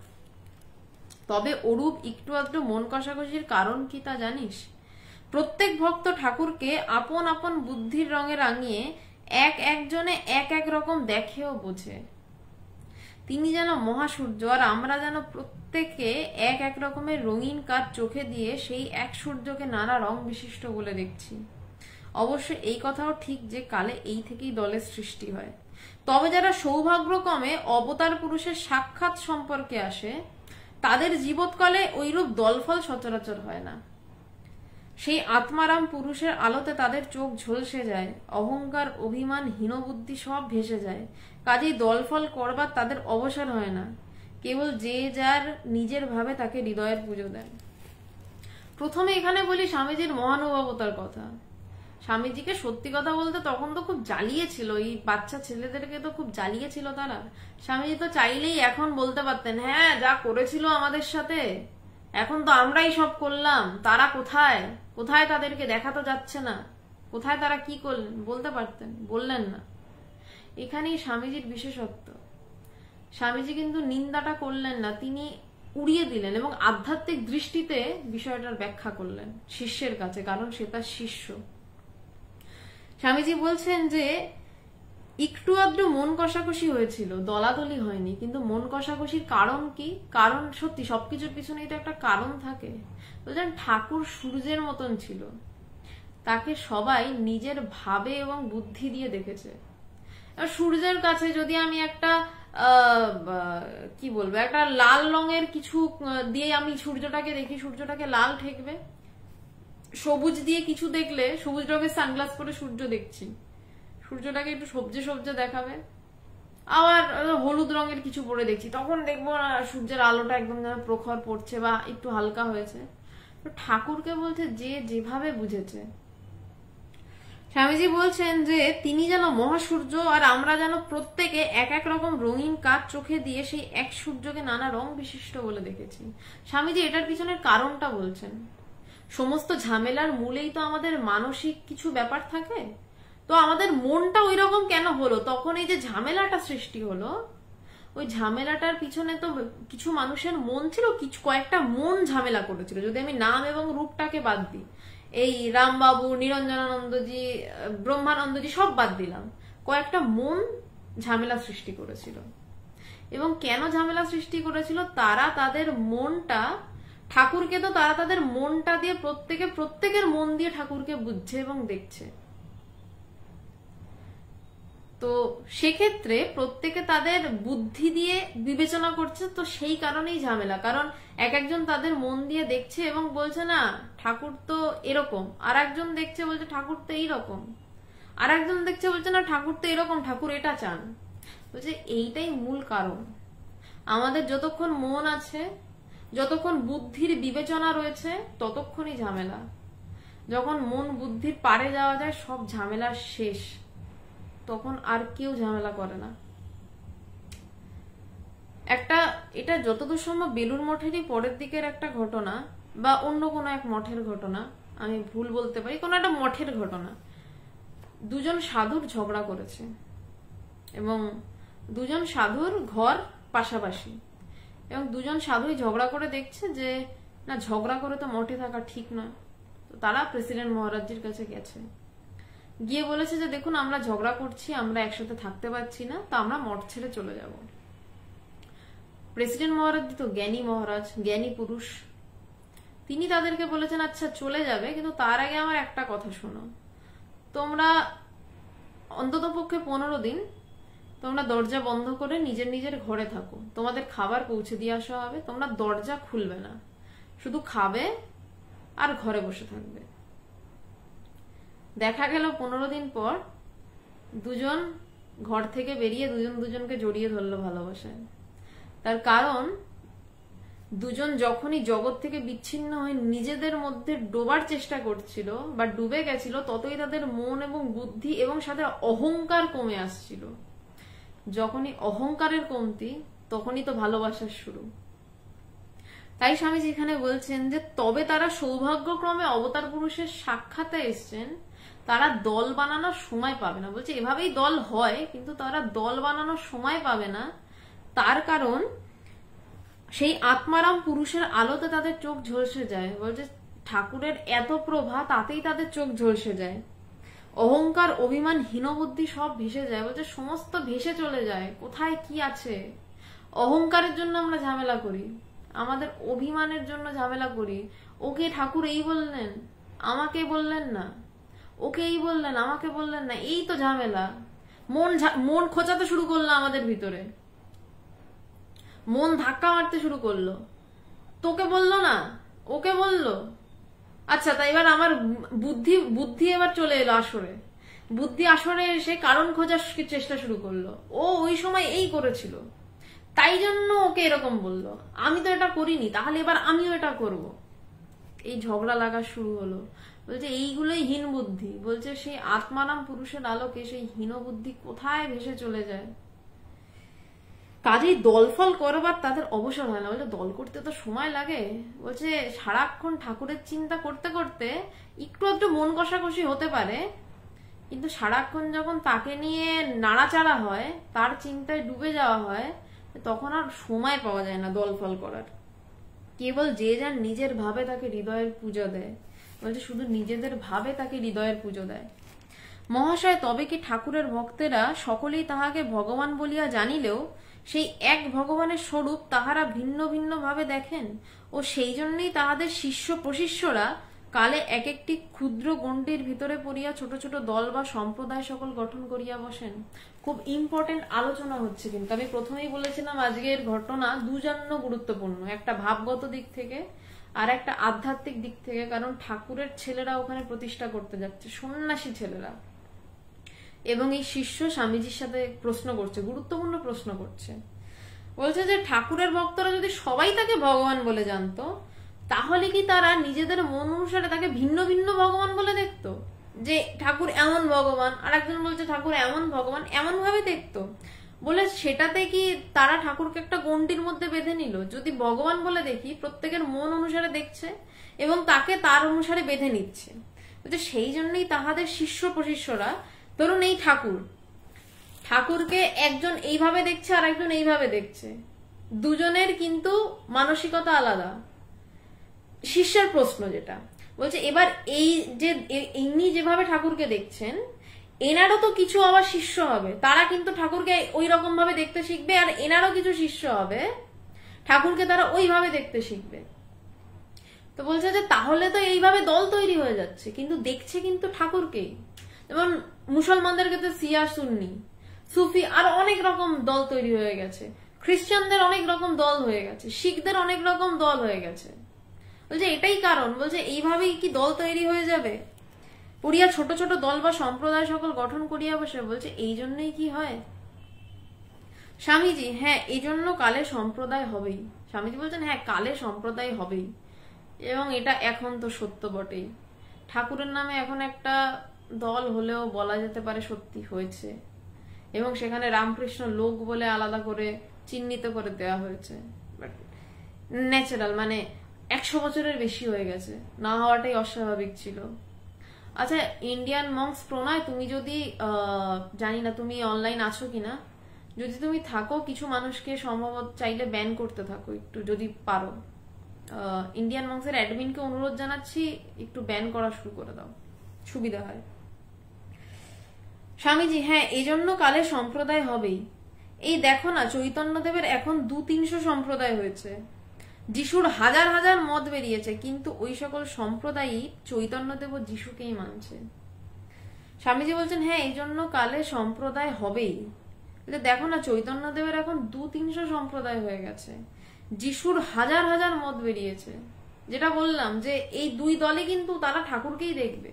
Speaker 1: তবে ওরূপ একটু আধটু মন কষাকষির কারণ কি তা জানিস? প্রত্যেক ভক্ত ঠাকুরকে আপন আপন বুদ্ধির রঙে রাঙিয়ে এক একজনে এক এক রকম দেখে ও বোঝে। তিনি যেন মহাসূর্য, আর আমরা যেন প্রত্যেকে এক এক রকমের রঙিন কাঠ চোখে দিয়ে সেই এক সূর্যকে নানা রং বিশিষ্ট বলে দেখছি। অবশ্য এই কথাও ঠিক যে কালে এই থেকেই দলের সৃষ্টি হয়। তবে যারা সৌভাগ্যক্রমে অবতার পুরুষের সাক্ষাৎ সম্পর্কে আসে, তাদের জীবৎকালে ওইরূপ দলফল সচরাচর হয় না। সেই আত্মারাম পুরুষের আলোতে তাদের চোখ ঝলসে যায়, অহংকার অভিমান হীনবুদ্ধি সব ভেসে যায়। কাজেই দলফল করবার তাদের অবসর হয় না, কেবল যে যার নিজের ভাবে তাকে হৃদয়ের পুজো দেন। প্রথমে এখানে বলি স্বামীজির মহানুভবতার কথা। স্বামীজিকে সত্যি কথা বলতে তখন তো খুব জ্বালিয়েছিল, এই বাচ্চা ছেলেদেরকে তো খুব জ্বালিয়েছিল তারা। স্বামীজি তো চাইলেই এখন বলতে পারতেন হ্যাঁ যা করেছিল আমাদের সাথে, এখন তো আমরাই সব করলাম, তারা কোথায় কোথায় তাদেরকে দেখা তো যাচ্ছে না, কোথায় তারা কি করলেন, বলতে পারতেন, বললেন না। এখানেই স্বামীজির বিশেষত্ব। স্বামীজি কিন্তু নিন্দাটা করলেন না, তিনি উড়িয়ে দিলেন এবং আধ্যাত্মিক দৃষ্টিতে বিষয়টার ব্যাখ্যা করলেন শিষ্যের কাছে, কারণ সে তার শিষ্য। স্বামীজি বলছেন যে একটু আধটু মন কষাকষি হয়েছিল, দলাদলি হয়নি, কিন্তু মন কষাকষির কারণ কি? কারণ সত্যি সবকিছুর পিছনেই তো একটা কারণ থাকে। বলছেন ঠাকুর সূর্যের মতন ছিল, তাকে সবাই নিজের ভাবে এবং বুদ্ধি দিয়ে দেখেছে। সূর্যের কাছে যদি আমি একটা কি বলবো, একটা লাল রঙের কিছু দিয়ে আমি সূর্যটাকে দেখি, সূর্যটাকে লাল ঠেকবে। সবুজ দিয়ে কিছু দেখলে, সবুজ রঙের সানগ্লাস পরে সূর্য দেখছি, সূর্যটাকে একটু সবজে সবজে দেখাবে। আবার হলুদ রঙের কিছু পরে দেখছি, তখন দেখবো না সূর্যের আলোটা একদম যেন প্রখর পড়ছে বা একটু হালকা হয়েছে। তো ঠাকুরকে বলছে যে যেভাবে বুঝেছে। স্বামীজি বলছেন যে তিনি যেন মহাসূর্য, আর আমরা যেন প্রত্যেকে এক এক রকম রঙিন কাচ চোখে দিয়ে সেই এক সূর্যকে নানা রং বিশিষ্ট বলে দেখেছি। স্বামীজি এটার পিছনের কারণটা বলছেন, সমস্ত ঝামেলার মূলেই তো আমাদের মানসিক কিছু ব্যাপার থাকে। তো আমাদের মনটা ওই রকম কেন হলো, তখন এই যে ঝামেলাটা সৃষ্টি হলো, ওই ঝামেলাটার পিছনে তো কিছু মানুষের মন ছিল, কিছু কয়েকটা মন ঝামেলা করেছিল। যদি আমি নাম এবং রূপটাকে বাদ দিই, এই রামবাবু, নিরঞ্জনানন্দজি, ব্রহ্মানন্দজি সব বাদ দিলাম, কয়েকটা মন ঝামেলা সৃষ্টি করেছিল। এবং কেন ঝামেলা সৃষ্টি করেছিল, তারা তাদের মনটা, ঠাকুরকে তো তারা তাদের মনটা দিয়ে প্রত্যেকে প্রত্যেকের মন দিয়ে ঠাকুরকে বুঝছে এবং দেখছে। তো সেক্ষেত্রে প্রত্যেকে তাদের বুদ্ধি দিয়ে বিবেচনা করছে, তো সেই কারণেই ঝামেলা। কারণ এক একজন তাদের মন দিয়ে দেখছে এবং বলছে না ঠাকুর তো এরকম, আর একজন দেখছে বলছে ঠাকুর তো এইরকম, আর একজন দেখছে বলছে না ঠাকুর তো এরকম, ঠাকুর এটা চান। বলছে এইটাই মূল কারণ। আমাদের যতক্ষণ মন আছে, যতক্ষণ বুদ্ধির বিবেচনা রয়েছে, ততক্ষণই ঝামেলা। যখন মন বুদ্ধির পারে যাওয়া যায়, সব ঝামেলা শেষ, তখন আর কেউ ঝামেলা করে না। একটা এটা যতদূর সম্ভব বেলুড় মঠেরই পরের দিকের একটা ঘটনা, বা অন্য কোনো এক মঠের ঘটনা, আমি ভুল বলতে পারি, কোনো একটা মঠের ঘটনা। দুজন সাধুর ঝগড়া করেছে এবং দুজন সাধুর ঘর পাশাপাশি, এবং দুজন সাধুই ঝগড়া করে দেখছে যে না ঝগড়া করে তো মঠে থাকা ঠিক নয়। তো তারা প্রেসিডেন্ট মহারাজজির কাছে গেছে, গিয়ে বলেছে যে দেখুন আমরা ঝগড়া করছি, আমরা একসাথে থাকতে পারছি না, তো আমরা মঠ ছেড়ে চলে যাব। প্রেসিডেন্ট মহারাজজি তো জ্ঞানী মহারাজ, জ্ঞানী পুরুষ, তিনি তাদেরকে বলেছেন আচ্ছা চলে যাবে, কিন্তু তার আগে আমার একটা কথা শোনো, তোমরা অন্তত পক্ষে পনেরো দিন তোমরা দরজা বন্ধ করে নিজের নিজের ঘরে থাকো, তোমাদের খাবার পৌঁছে দিয়ে আসা হবে, তোমরা দরজা খুলবে না, শুধু খাবে আর ঘরে বসে থাকবে। দেখা গেল পনেরো দিন পর দুজন ঘর থেকে বেরিয়ে দুজন দুজনকে জড়িয়ে ধরলো ভালোবাসায়। তার কারণ দুজন যখনই জগৎ থেকে বিচ্ছিন্ন হয়ে নিজেদের মধ্যে ডোবার চেষ্টা করছিল বা ডুবে গেছিল, ততই তাদের মন এবং বুদ্ধি এবং সাথে অহংকার কমে আসছিল। যখনই অহংকারের কমতি, তখনই তো ভালোবাসার শুরু। তাই স্বামীজি এখানে বলছেন যে তবে তারা সৌভাগ্যক্রমে অবতার পুরুষের সাক্ষাতে এসছেন, তারা দল বানানোর সময় পাবে না। বলছে এভাবেই দল হয়, কিন্তু তারা দল বানানোর সময় পাবে না। তার কারণ সেই আত্মারাম পুরুষের আলোতে তাদের চোখ ঝলসে যায়। বলছে ঠাকুরের এত প্রভা, তাতেই তাদের চোখ ঝলসে যায়। অহংকার, অভিমান, হীনবুদ্ধি সব ভেসে যায়। বলছে সমস্ত ভেসে চলে যায়, কোথায় কি আছে। অহংকারের জন্য আমরা ঝামেলা করি, আমাদের অভিমানের জন্য ঝামেলা করি। ওকে ঠাকুর এই বললেন, আমাকে বললেন না, ওকে এই বললেন, আমাকে বললেন না, এই তো ঝামেলা। মন মন খোঁচাতে শুরু করলো আমাদের ভিতরে, মন ধাক্কা মারতে শুরু করলো। তোকে বললো না, ওকে বললো, আচ্ছা তাই এবার আমার বুদ্ধি বুদ্ধি এবার চলে এলো আসরে। বুদ্ধি আসরে এসে কারণ খোঁজার চেষ্টা শুরু করলো। ও ওই সময় এই করেছিল, তাই জন্য ওকে এরকম বললো, আমি তো এটা করিনি, তাহলে এবার আমিও এটা করব। এই ঝগড়া লাগা শুরু হলো। বলছে এইগুলোই হীন বুদ্ধি। বলছে সেই আত্মারাম পুরুষের আলোকে সেই হীন বুদ্ধি কোথায় ভেসে চলে যায়। কাজেই দলফল করবার তাদের অবসর হয় না। বলছে দল করতে তো সময় লাগে। বলছে সারাক্ষণ ঠাকুরের চিন্তা করতে করতে একটু একটু মন কষাকষি হতে পারে, কিন্তু সারাক্ষণ যখন তাকে নিয়ে নাড়াচাড়া হয়, তার চিন্তায় ডুবে যাওয়া হয়, তখন আর সময় পাওয়া যায় না দলফল করার। কেবল যে যার নিজের ভাবে তাকে হৃদয়ের পুজো দেয়। বলছে শুধু নিজেদের ভাবে তাকে হৃদয়ের পুজো দেয়। মহাশয় তবে কি ঠাকুরের ভক্তেরা সকলেই তাহাকে ভগবান বলিয়া জানিলেও সেই এক ভগবানের স্বরূপ তাহারা ভিন্ন ভিন্ন ভাবে দেখেন, ও সেই জন্যই তাহাদের শিষ্য প্রশিষ্যরা কালে এক একটি ক্ষুদ্র গণ্ডির ভিতরে পড়িয়া ছোট ছোট দল বা সম্প্রদায় সকল গঠন করিয়া বসেন। খুব ইম্পর্টেন্ট আলোচনা হচ্ছে, কিন্তু আমি প্রথমেই বলেছিলাম আজকের ঘটনা দুজন্য গুরুত্বপূর্ণ, একটা ভাবগত দিক থেকে আর একটা আধ্যাত্মিক দিক থেকে। কারণ ঠাকুরের ছেলেরা ওখানে প্রতিষ্ঠা করতে যাচ্ছে, সন্ন্যাসী ছেলেরা, এবং এই শিষ্য স্বামীজির সাথে প্রশ্ন করছে, গুরুত্বপূর্ণ প্রশ্ন করছে। বলছে যে ঠাকুরের ভক্তরা যদি সবাই তাকে ভগবান বলে জানতো, তাহলে কি তারা নিজেদের মন অনুসারে তাকে ভিন্ন ভিন্ন ভগবান বলে দেখতো? যে ঠাকুর এমন ভগবান, আর একজন বলছে ঠাকুর এমন ভগবান, এমন ভাবে দেখতো? বলে সেটাতে কি তারা ঠাকুরকে একটা গণ্ডির মধ্যে বেঁধে নিল? যদি ভগবান বলে দেখি, প্রত্যেকের মন অনুসারে দেখছে এবং তাকে তার অনুসারে বেঁধে নিচ্ছে। বলছে সেই জন্যই তাহাদের শিষ্য প্রশিষ্যরা, ধরুন এই ঠাকুর, ঠাকুরকে একজন এইভাবে দেখছে আর একজন এইভাবে দেখছে, দুজনের কিন্তু মানসিকতা আলাদা। শিষ্যের প্রশ্ন যেটা বলছে, এবার এই যে ইনি যেভাবে ঠাকুরকে দেখছেন, এনারও তো কিছু আবার শিষ্য হবে, তারা কিন্তু ঠাকুরকে ওই রকম ভাবে দেখতে শিখবে, আর এনারও কিছু শিষ্য হবে, ঠাকুরকে তারা ওইভাবে দেখতে শিখবে। তো বলছে যে তাহলে তো এইভাবে দল তৈরি হয়ে যাচ্ছে, কিন্তু দেখছে কিন্তু ঠাকুরকেই। যেমন মুসলমানদের ক্ষেত্রে শিয়া সুন্নি, সুফি, আর অনেক রকম দল তৈরি হয়ে গেছে, খ্রিস্টানদের অনেক রকম দল হয়ে গেছে, শিখদের অনেক রকম দল হয়ে গেছে। বলছে এটাই কারণ। বলছে এইভাবেই কি দল তৈরি হয়ে যাবে? পড়িয়া ছোট ছোট দল বা সম্প্রদায় সকল গঠন করিয়া বসে। বলছে এই জন্যই কি হয়? স্বামীজি, হ্যাঁ এই জন্য কালে সম্প্রদায় হবেই। স্বামীজি বলছেন হ্যাঁ, কালে সম্প্রদায় হবেই, এবং এটা এখন তো সত্য বটেই। ঠাকুরের নামে এখন একটা দল হলেও বলা যেতে পারে সত্যি হয়েছে, এবং সেখানে রামকৃষ্ণ লোক বলে আলাদা করে চিহ্নিত করে দেওয়া হয়েছে। বাট ন্যাচারাল, মানে একশো বছরের বেশি হয়ে গেছে, না হওয়াটাই অস্বাভাবিক ছিল। আচ্ছা, ইন্ডিয়ান মঙ্কস প্রণয়, তুমি যদি জানি না তুমি অনলাইন আছো কিনা, যদি তুমি থাকো, কিছু মানুষকে সম্ভবত চাইলে ব্যান করতে থাকো একটু, যদি পারো। ইন্ডিয়ান মঙ্কসের অ্যাডমিনকে অনুরোধ জানাচ্ছি, একটু ব্যান করা শুরু করে দাও, সুবিধা হয়। স্বামীজি, হ্যাঁ এই জন্য কালে সম্প্রদায় হবেই। এই দেখো না, চৈতন্যদেবের এখন দু তিনশো সম্প্রদায় হয়েছে, যিশুর হাজার হাজার মত বেরিয়েছে, কিন্তু ওই সকল সম্প্রদায়ই চৈতন্যদেব ও যিশুকেই মানছে। স্বামীজি বলছেন হ্যাঁ এই জন্য কালে সম্প্রদায় হবেই। দেখো না, চৈতন্যদেবের এখন দু তিনশো সম্প্রদায় হয়ে গেছে, যিশুর হাজার হাজার মত বেরিয়েছে। যেটা বললাম যে এই দুই দলে কিন্তু তারা ঠাকুরকেই দেখবে,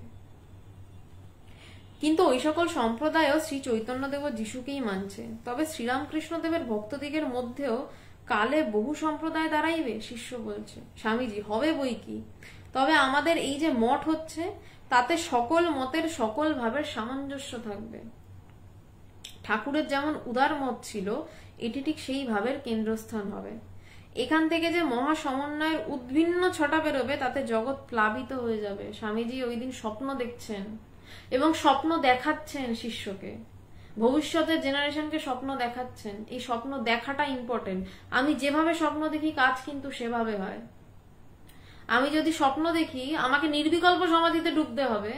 Speaker 1: কিন্তু ওই সকল সম্প্রদায়ও শ্রী চৈতন্যদেব ও যিশুকেই মানছে। তবে শ্রীরামকৃষ্ণদেবের ভক্তদিগের মধ্যেও কালে বহু সম্প্রদায় দাঁড়াইবে, শিষ্য বলছে। স্বামীজি, হবে বই কি, তবে আমাদের এই যে মঠ হচ্ছে, তাতে সকল মতের সকল ভাবের সামঞ্জস্য থাকবে। ঠাকুরের যেমন উদার মত ছিল, এটি ঠিক সেই ভাবের কেন্দ্রস্থান হবে। এখান থেকে যে মহা সমন্বয়ের উদ্ভিন্ন ছটা বেরোবে, তাতে জগৎ প্লাবিত হয়ে যাবে। স্বামীজি ওই দিন স্বপ্ন দেখছেন এবং স্বপ্ন দেখাচ্ছেন শিষ্যকে, ভবিষ্যতের জেনারেশনকে স্বপ্ন দেখাচ্ছেন। এই স্বপ্ন দেখাটা ইম্পর্টেন্ট। আমি যেভাবে স্বপ্ন দেখি, কাজ কিন্তু সেভাবে হয়। আমি যদি স্বপ্ন দেখি আমাকে নির্বিকল্প সমাধিতে ডুবতে হবে,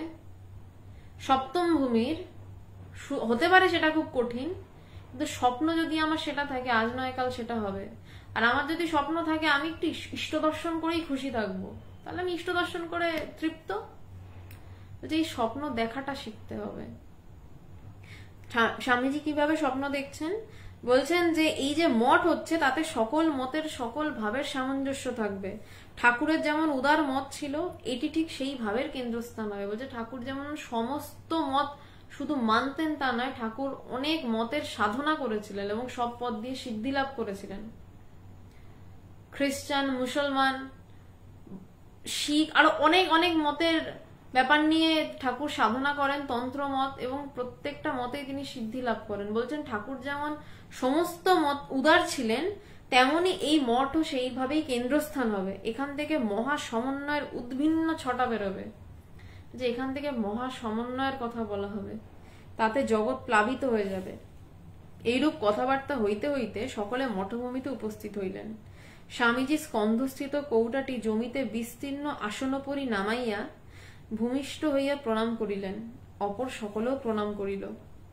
Speaker 1: সপ্তম ভূমির, হতে পারে সেটা খুব কঠিন, কিন্তু স্বপ্ন যদি আমার সেটা থাকে, আজ নয় কাল সেটা হবে। আর আমার যদি স্বপ্ন থাকে আমি একটু ইষ্ট দর্শন করেই খুশি থাকবো, তাহলে আমি ইষ্ট দর্শন করে তৃপ্ত। এই স্বপ্ন দেখাটা শিখতে হবে। স্বামীজি কিভাবে স্বপ্ন দেখছেন বলছেন যে এই যে মঠ হচ্ছে, তাতে সকল মতের সকল ভাবের সামঞ্জস্য থাকবে। ঠাকুরের যেমন উদার মত ছিল, এটি ঠিক সেই ভাবের কেন্দ্রস্থান হবে। বলছে ঠাকুর যেমন সমস্ত মত শুধু মানতেন তা নয়, ঠাকুর অনেক মতের সাধনা করেছিলেন এবং সব পথ দিয়ে সিদ্ধি লাভ করেছিলেন। খ্রিস্টান, মুসলমান, শিখ, আরো অনেক অনেক মতের ব্যাপার নিয়ে ঠাকুর সাধনা করেন, তন্ত্র মত, এবং প্রত্যেকটা মতেই তিনি সিদ্ধি লাভ করেন। বলছেন ঠাকুর যেমন সমস্ত মত উদার ছিলেন, তেমনি এই মঠও সেইভাবেই কেন্দ্রস্থান হবে। এখান থেকে মহা সমন্বয়ের উদ্ভিন্ন ছটা বেরোবে, যে এখান থেকে মহা সমন্বয়ের কথা বলা হবে, তাতে জগৎ প্লাবিত হয়ে যাবে। এইরূপ কথাবার্তা হইতে হইতে সকলে মঠভূমিতে উপস্থিত হইলেন। স্বামীজি স্কন্ধস্থিত কৌটাটি জমিতে বিস্তীর্ণ আসনোপরি নামাইয়া ভূমিষ্ঠ হইয়া প্রণাম করিলেন, অপর সকলেও প্রণাম করিল।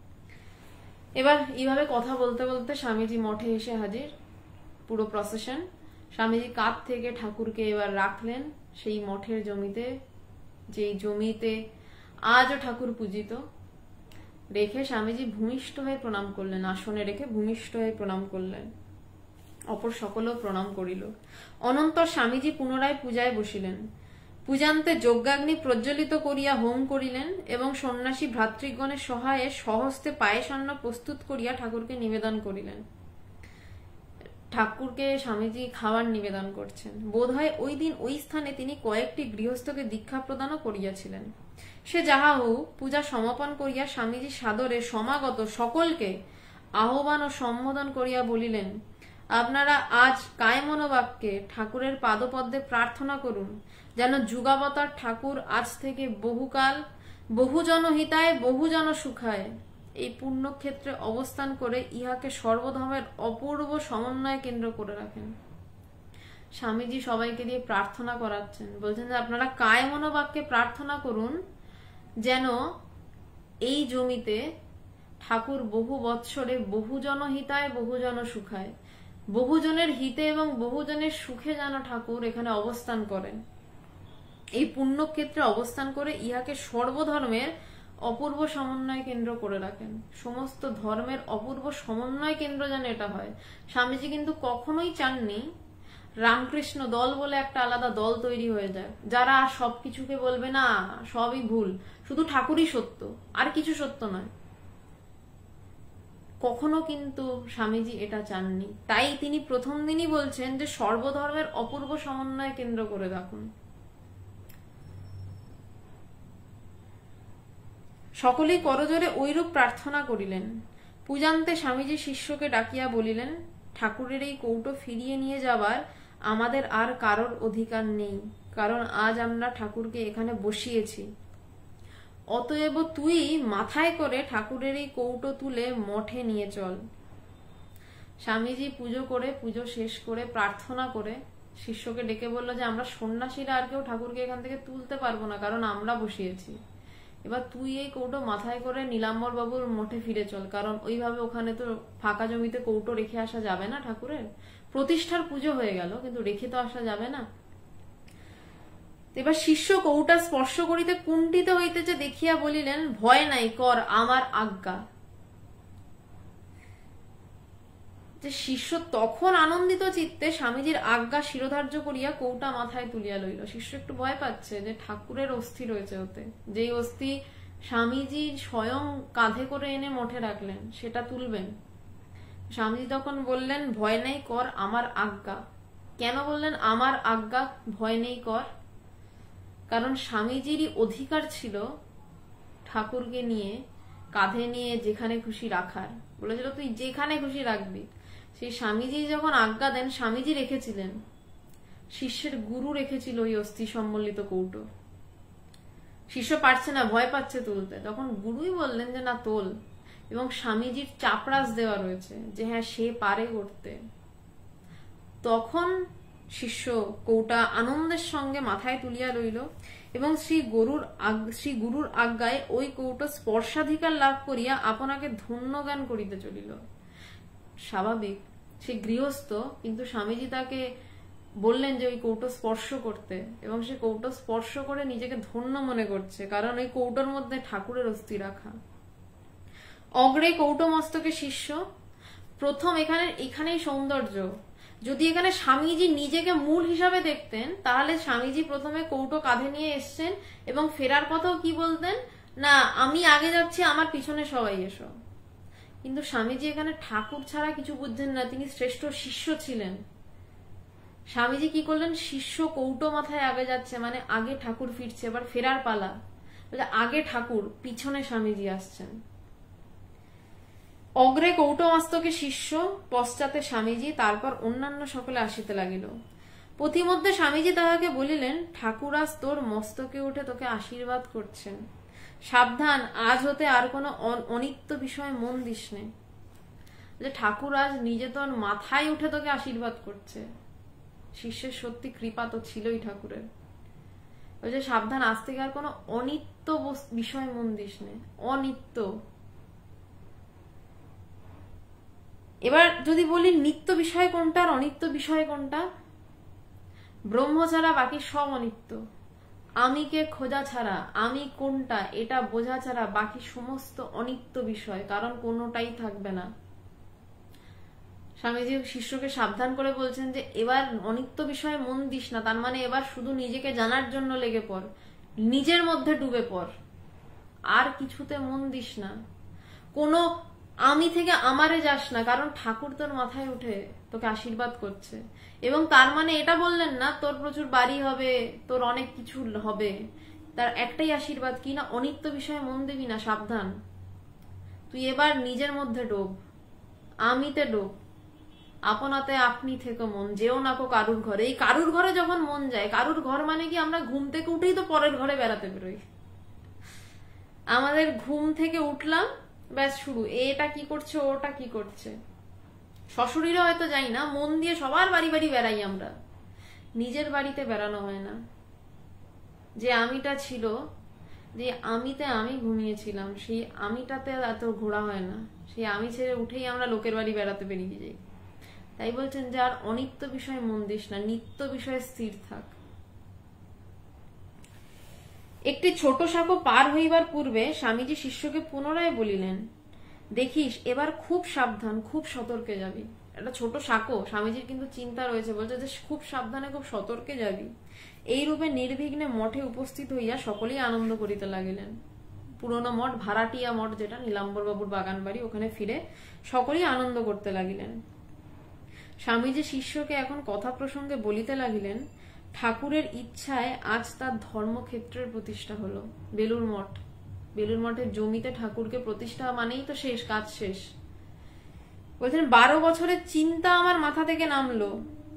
Speaker 1: এবার এইভাবে কথা বলতে বলতে স্বামীজি মঠে এসে হাজির, পুরো প্রসেশন। স্বামীজি কাঁধ থেকে ঠাকুরকে এবার রাখলেন সেই মঠের জমিতে, যেই জমিতে আজও ঠাকুর পূজিত। রেখে স্বামীজি ভূমিষ্ঠ হয়ে প্রণাম করলেন, আসনে রেখে ভূমিষ্ঠ হয়ে প্রণাম করলেন, অপর সকলেও প্রণাম করিল। অনন্তর স্বামীজি পুনরায় পূজায় বসিলেন। পূজান্তে যজ্ঞাগ্নি প্রজ্বলিত করিয়া হোম করিলেন এবং সন্ন্যাসী ভ্রাতৃগণের সহায়ে স্বহস্তে পায়েসান্ন প্রস্তুত করিয়া ঠাকুরকে নিবেদন করিলেন। ঠাকুরকে স্বামীজি খাবার নিবেদন করছেন। বোধহয় ওই দিন ওই স্থানে তিনি কয়েকটি গৃহস্থকে দীক্ষা প্রদানও করিয়াছিলেন। সে যাহা হোক, পূজা সমাপন করিয়া স্বামীজি সাদরে সমাগত সকলকে আহ্বান ও সম্বোধন করিয়া বলিলেন, আপনারা আজ কায়মনোবাক্যে ঠাকুরের পাদপদ্মে প্রার্থনা করুন যেন যুগাবতার ঠাকুর আজ থেকে বহুকাল বহুজন হিতায় বহুজন সুখায় এই পুণ্যক্ষেত্রে অবস্থান করে ইহাকে সর্বধর্মের অপূর্ব সমন্বয় কেন্দ্র করে রাখেন। স্বামীজি সবাইকে দিয়ে প্রার্থনা করাচ্ছেন, বলছেন যে আপনারা কায়মনোবাক্যে প্রার্থনা করুন যেন এই জমিতে ঠাকুর বহু বৎসরে বহুজন হিতায় বহুজন সুখায় বহুজনের হিতে এবং বহুজনের সুখে যেন ঠাকুর এখানে অবস্থান করেন, এই পুণ্যক্ষেত্রে অবস্থান করে ইহাকে সর্বধর্মের অপূর্ব সমন্বয় কেন্দ্র করে রাখেন। সমস্ত ধর্মের অপূর্ব সমন্বয় কেন্দ্র যেন এটা হয়। স্বামীজি কিন্তু কখনোই চাননি রামকৃষ্ণ দল বলে একটা আলাদা দল তৈরি হয়ে যায়, যারা সবকিছুকে বলবে না সবই ভুল, শুধু ঠাকুরই সত্য, আর কিছু সত্য নয়। কখনো কিন্তু স্বামীজি এটা চাননি। তাই তিনি প্রথম দিনই বলছেন যে সর্বধর্মের অপূর্ব সমন্বয় কেন্দ্র করে রাখুন। সকলেই করজোরে ঐরূপ প্রার্থনা করিলেন। পূজান্তে স্বামীজি শিষ্যকে ডাকিয়া বলিলেন, ঠাকুরের এই কৌটো ফিরিয়ে নিয়ে যাবার আমাদের আর কারোর অধিকার নেই, কারণ আজ আমরা ঠাকুরকে এখানে বসিয়েছি। অতএব তুই মাথায় করে ঠাকুরের এই কৌটো তুলে মঠে নিয়ে চল। স্বামীজি পুজো করে পুজো শেষ করে প্রার্থনা করে শিষ্যকে ডেকে বলল যে আমরা সন্ন্যাসীরা আর কেউ ঠাকুরকে এখান থেকে তুলতে পারবো না, কারণ আমরা বসিয়েছি। এবার তুই এই কৌটো মাথায় করে নীলাম্বর বাবুর মঠে ফিরে চল, কারণ ওইভাবে ওখানে তো ফাঁকা জমিতে কৌটো রেখে আসা যাবে না। ঠাকুরের প্রতিষ্ঠার পুজো হয়ে গেল, কিন্তু রেখে তো আসা যাবে না। এবার শিষ্য কৌটা স্পর্শ করিতে কুণ্ঠিত হইতেছে দেখিয়া বলিলেন, ভয় নাই, কর আমার আজ্ঞা। যে শিষ্য তখন আনন্দিত চিত্তে স্বামীজির আজ্ঞা শিরোধার্য করিয়া কৌটা মাথায় তুলিয়া লইল। শিষ্য একটু ভয় পাচ্ছে যে ঠাকুরের অস্থি রয়েছে ওতে, যেই অস্থি স্বামীজি স্বয়ং কাঁধে করে এনে মঠে রাখলেন, সেটা তুলবেন। স্বামীজি তখন বললেন, ভয় নেই, কর আমার আজ্ঞা। কেন বললেন আমার আজ্ঞা, ভয় নেই, কর? কারণ স্বামীজিরই অধিকার ছিল ঠাকুরকে নিয়ে কাঁধে নিয়ে যেখানে খুশি রাখার। বলেছিল তুই যেখানে খুশি রাখবি। সেই স্বামীজি যখন আজ্ঞা দেন, স্বামীজি রেখেছিলেন, শিষ্যের গুরু রেখেছিল ওই অস্থি সম্বলিত কৌটো। শিষ্য পারছে না, ভয় পাচ্ছে তুলতে, তখন গুরুই বললেন যে না তোল, এবং স্বামীজির চাপড়াস দেওয়া রয়েছে যে হ্যাঁ সে পারে করতে। তখন শিষ্য কৌটা আনন্দের সঙ্গে মাথায় তুলিয়া লইল এবং শ্রী গুরুর শ্রী গুরুর আজ্ঞায় ওই কৌটো স্পর্শাধিকার লাভ করিয়া আপনাকে ধন্য জ্ঞান করিতে চলিল। স্বাভাবিক, সে গৃহস্থ, কিন্তু স্বামীজি তাকে বললেন যে ওই কৌটো স্পর্শ করতে, এবং সে কৌটো স্পর্শ করে নিজেকে ধন্য মনে করছে, কারণ ওই কৌটোর মধ্যে ঠাকুরের অস্থি রাখা। অগ্রে কৌটো মস্তকে শিষ্য। প্রথম এখানে এখানেই সৌন্দর্য। যদি এখানে স্বামীজি নিজেকে মূল হিসাবে দেখতেন, তাহলে স্বামীজি প্রথমে কৌটো কাঁধে নিয়ে এসছেন এবং ফেরার পথেও কি বলতেন, না আমি আগে যাচ্ছি, আমার পিছনে সবাই এসো। কিন্তু স্বামীজি এখানে ঠাকুর ছাড়া কিছু বুঝছেন না, তিনি শ্রেষ্ঠ শিষ্য ছিলেন। স্বামীজি কি করলেন, শিষ্য কৌটো মাথায় আগে যাচ্ছে, মানে আগে ঠাকুর ফিরছে, এবার ফেরার পালা। আগে ঠাকুর, পিছনে স্বামীজি আসছেন। অগ্রে কৌটো মস্তকে শিষ্য, পশ্চাতে স্বামীজি, তারপর অন্যান্য সকলে আসিতে লাগিল। পথিমধ্যে স্বামীজি তাহাকে বলিলেন, ঠাকুর আজ তোর মস্তকে উঠে তোকে আশীর্বাদ করছেন, সাবধান, আজ হতে আর কোনো অনিত্য বিষয়ে মন দিস নে। যে ঠাকুর আজ নিজে তোর মাথায় উঠে তোকে আশীর্বাদ করছে। শিষ্যের সত্যি কৃপা তো ছিলই ঠাকুরের। ওই যে সাবধান, আজ থেকে আর কোনো অনিত্য বিষয় মন দিস নে, অনিত্য। এবার যদি বলি নিত্য বিষয় কোনটা আর অনিত্য বিষয় কোনটা, ব্রহ্ম ছাড়া বাকি সব অনিত্য। আমিকে খোঁজা ছাড়া, আমি কোনটা এটা বোঝা ছাড়া বাকি সমস্ত অনিত্য বিষয়, কারণ কোনোটাই থাকবে না। স্বামীজি শিষ্যকে সাবধান করে বলছেন যে এবার অনিত্য বিষয়ে মন দিস না, তার মানে এবার শুধু নিজেকে জানার জন্য লেগে পড়, নিজের মধ্যে ডুবে পড়, আর কিছুতে মন দিস না, কোনো আমি থেকে আমারে যাস না, কারণ ঠাকুর তোর মাথায় উঠে তোকে আশীর্বাদ করছে। এবং তার মানে এটা বললেন না তোর প্রচুর বাড়ি হবে, তোর অনেক কিছু হবে, তার একটাই আশীর্বাদ কি না, অনিত্য বিষয়ে মন দিবি না, সাবধান, তুই এবার নিজের মধ্যে ডোব, আমিতে ডোব, আপনাতে আপনি থেকে মন যেও না কো কারুর ঘরে। এই কারুর ঘরে যখন মন যায়, কারুর ঘর মানে কি আমরা ঘুম থেকে উঠেই তো পরের ঘরে বেড়াতে বেরোই। আমাদের ঘুম থেকে উঠলাম, ব্যাস শুরু, এটা কি করছে ওটা কি করছে। শ্বশুরিরা হয়তো যাই না, মন দিয়ে সবার বাড়ি বাড়ি বেড়াই আমরা, নিজের বাড়িতে বেড়ানো হয় না। যে আমিটা ছিল, যে আমিতে আমি ঘুমিয়েছিলাম, সেই আমিটাতে এত ঘোরা হয় না, সেই আমি ছেড়ে উঠেই আমরা লোকের বাড়ি বেড়াতে বেরিয়ে যাই। তাই বলছেন যে আর অনিত্য বিষয়ে মন দিস না, নিত্য বিষয়ে স্থির থাক। একটি ছোট সাঁকো পার হইবার পূর্বে স্বামীজি শিষ্যকে পুনরায় বলিলেন, দেখিস এবার খুব সাবধান, খুব সতর্কে যাবি। একটা ছোট সাঁকো, স্বামীজির কিন্তু চিন্তা রয়েছে, বলছে যে খুব সাবধানে খুব সতর্কে যাবি। এই রূপে নির্বিঘ্নে মঠে উপস্থিত হইয়া সকলেই আনন্দ করিতে লাগিলেন। পুরনো মঠ, ভাড়াটিয়া মঠ যেটা নীলাম্বর বাবুর বাগান বাড়ি, ওখানে ফিরে সকলেই আনন্দ করতে লাগিলেন। স্বামীজি শিষ্যকে এখন কথা প্রসঙ্গে বলিতে লাগিলেন, ঠাকুরের ইচ্ছায় আজ তার ধর্মক্ষেত্রের প্রতিষ্ঠা হলো। বেলুর মঠ, বেলুর মঠের জমিতে ঠাকুরকে প্রতিষ্ঠা মানেই তো শেষ, কাজ শেষ। বলছেন বারো বছরের চিন্তা আমার মাথা থেকে নামলো।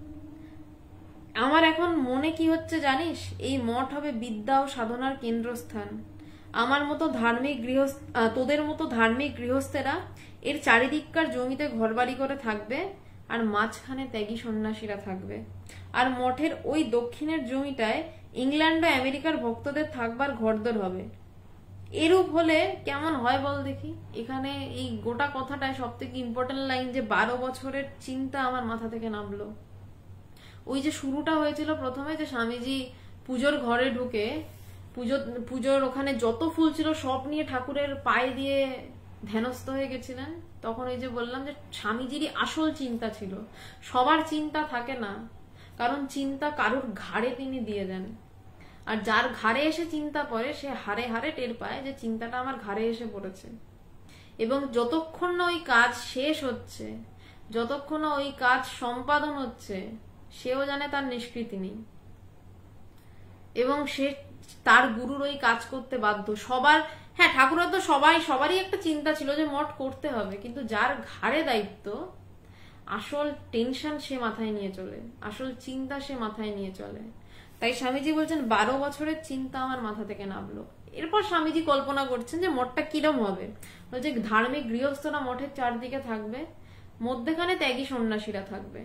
Speaker 1: আমার এখন মনে কি হচ্ছে জানিস, এই মঠ হবে বিদ্যা ও সাধনার কেন্দ্রস্থান। আমার মতো ধার্মিক গৃহস্থ, তোদের মতো ধার্মিক গৃহস্থেরা এর চারিদিককার জমিতে ঘরবাড়ি করে থাকবে, আর মাঝখানে ত্যাগী সন্ন্যাসীরা থাকবে। আর মঠের ওই দক্ষিণের জমিটায় ইংল্যান্ড ও আমেরিকার ভক্তদের থাকবার ঘরদোর হবে। এরূপ হলে কেমন হয় বল দেখি। এখানে এই গোটা কথাটায় সব থেকে ইম্পর্টেন্ট লাইন, যে বারো বছরের চিন্তা আমার মাথা থেকে নামলো। ওই যে শুরুটা হয়েছিল প্রথমে, যে স্বামীজি পুজোর ঘরে ঢুকে পুজো পুজোর ওখানে যত ফুল ছিল সব নিয়ে ঠাকুরের পায়ে দিয়ে ধ্যানস্থ হয়ে গেছিলেন, তখন এই যে বললাম যে স্বামীজিরই আসল চিন্তা ছিল। সবার চিন্তা থাকে না, কারণ চিন্তা কারুর ঘাড়ে তিনি দিয়ে দেন, আর যার ঘাড়ে এসে চিন্তা পড়ে সে হারে হারে টের পায় যে চিন্তাটা আমার ঘাড়ে এসে পড়েছে। এবং যতক্ষণ না ওই কাজ শেষ হচ্ছে, যতক্ষণ না ওই কাজ সম্পাদন হচ্ছে, সেও জানে তার নিষ্কৃতি নেই, এবং সে তার গুরুর ওই কাজ করতে বাধ্য। সবার, হ্যাঁ ঠাকুরের তো সবাই সবারই একটা চিন্তা ছিল যে মঠ করতে হবে, কিন্তু যার ঘাড়ে দায়িত্ব, আসল টেনশন সে মাথায় নিয়ে চলে, আসল চিন্তা সে মাথায় নিয়ে চলে। তাই স্বামীজি বলছেন বারো বছরের চিন্তা আমার মাথা থেকে নামলো। এরপর স্বামীজি কল্পনা করছেন যে মঠটা কিরম হবে। বলছে ধার্মিক গৃহস্থরা মঠের চারদিকে থাকবে, মধ্যখানে ত্যাগী সন্ন্যাসীরা থাকবে।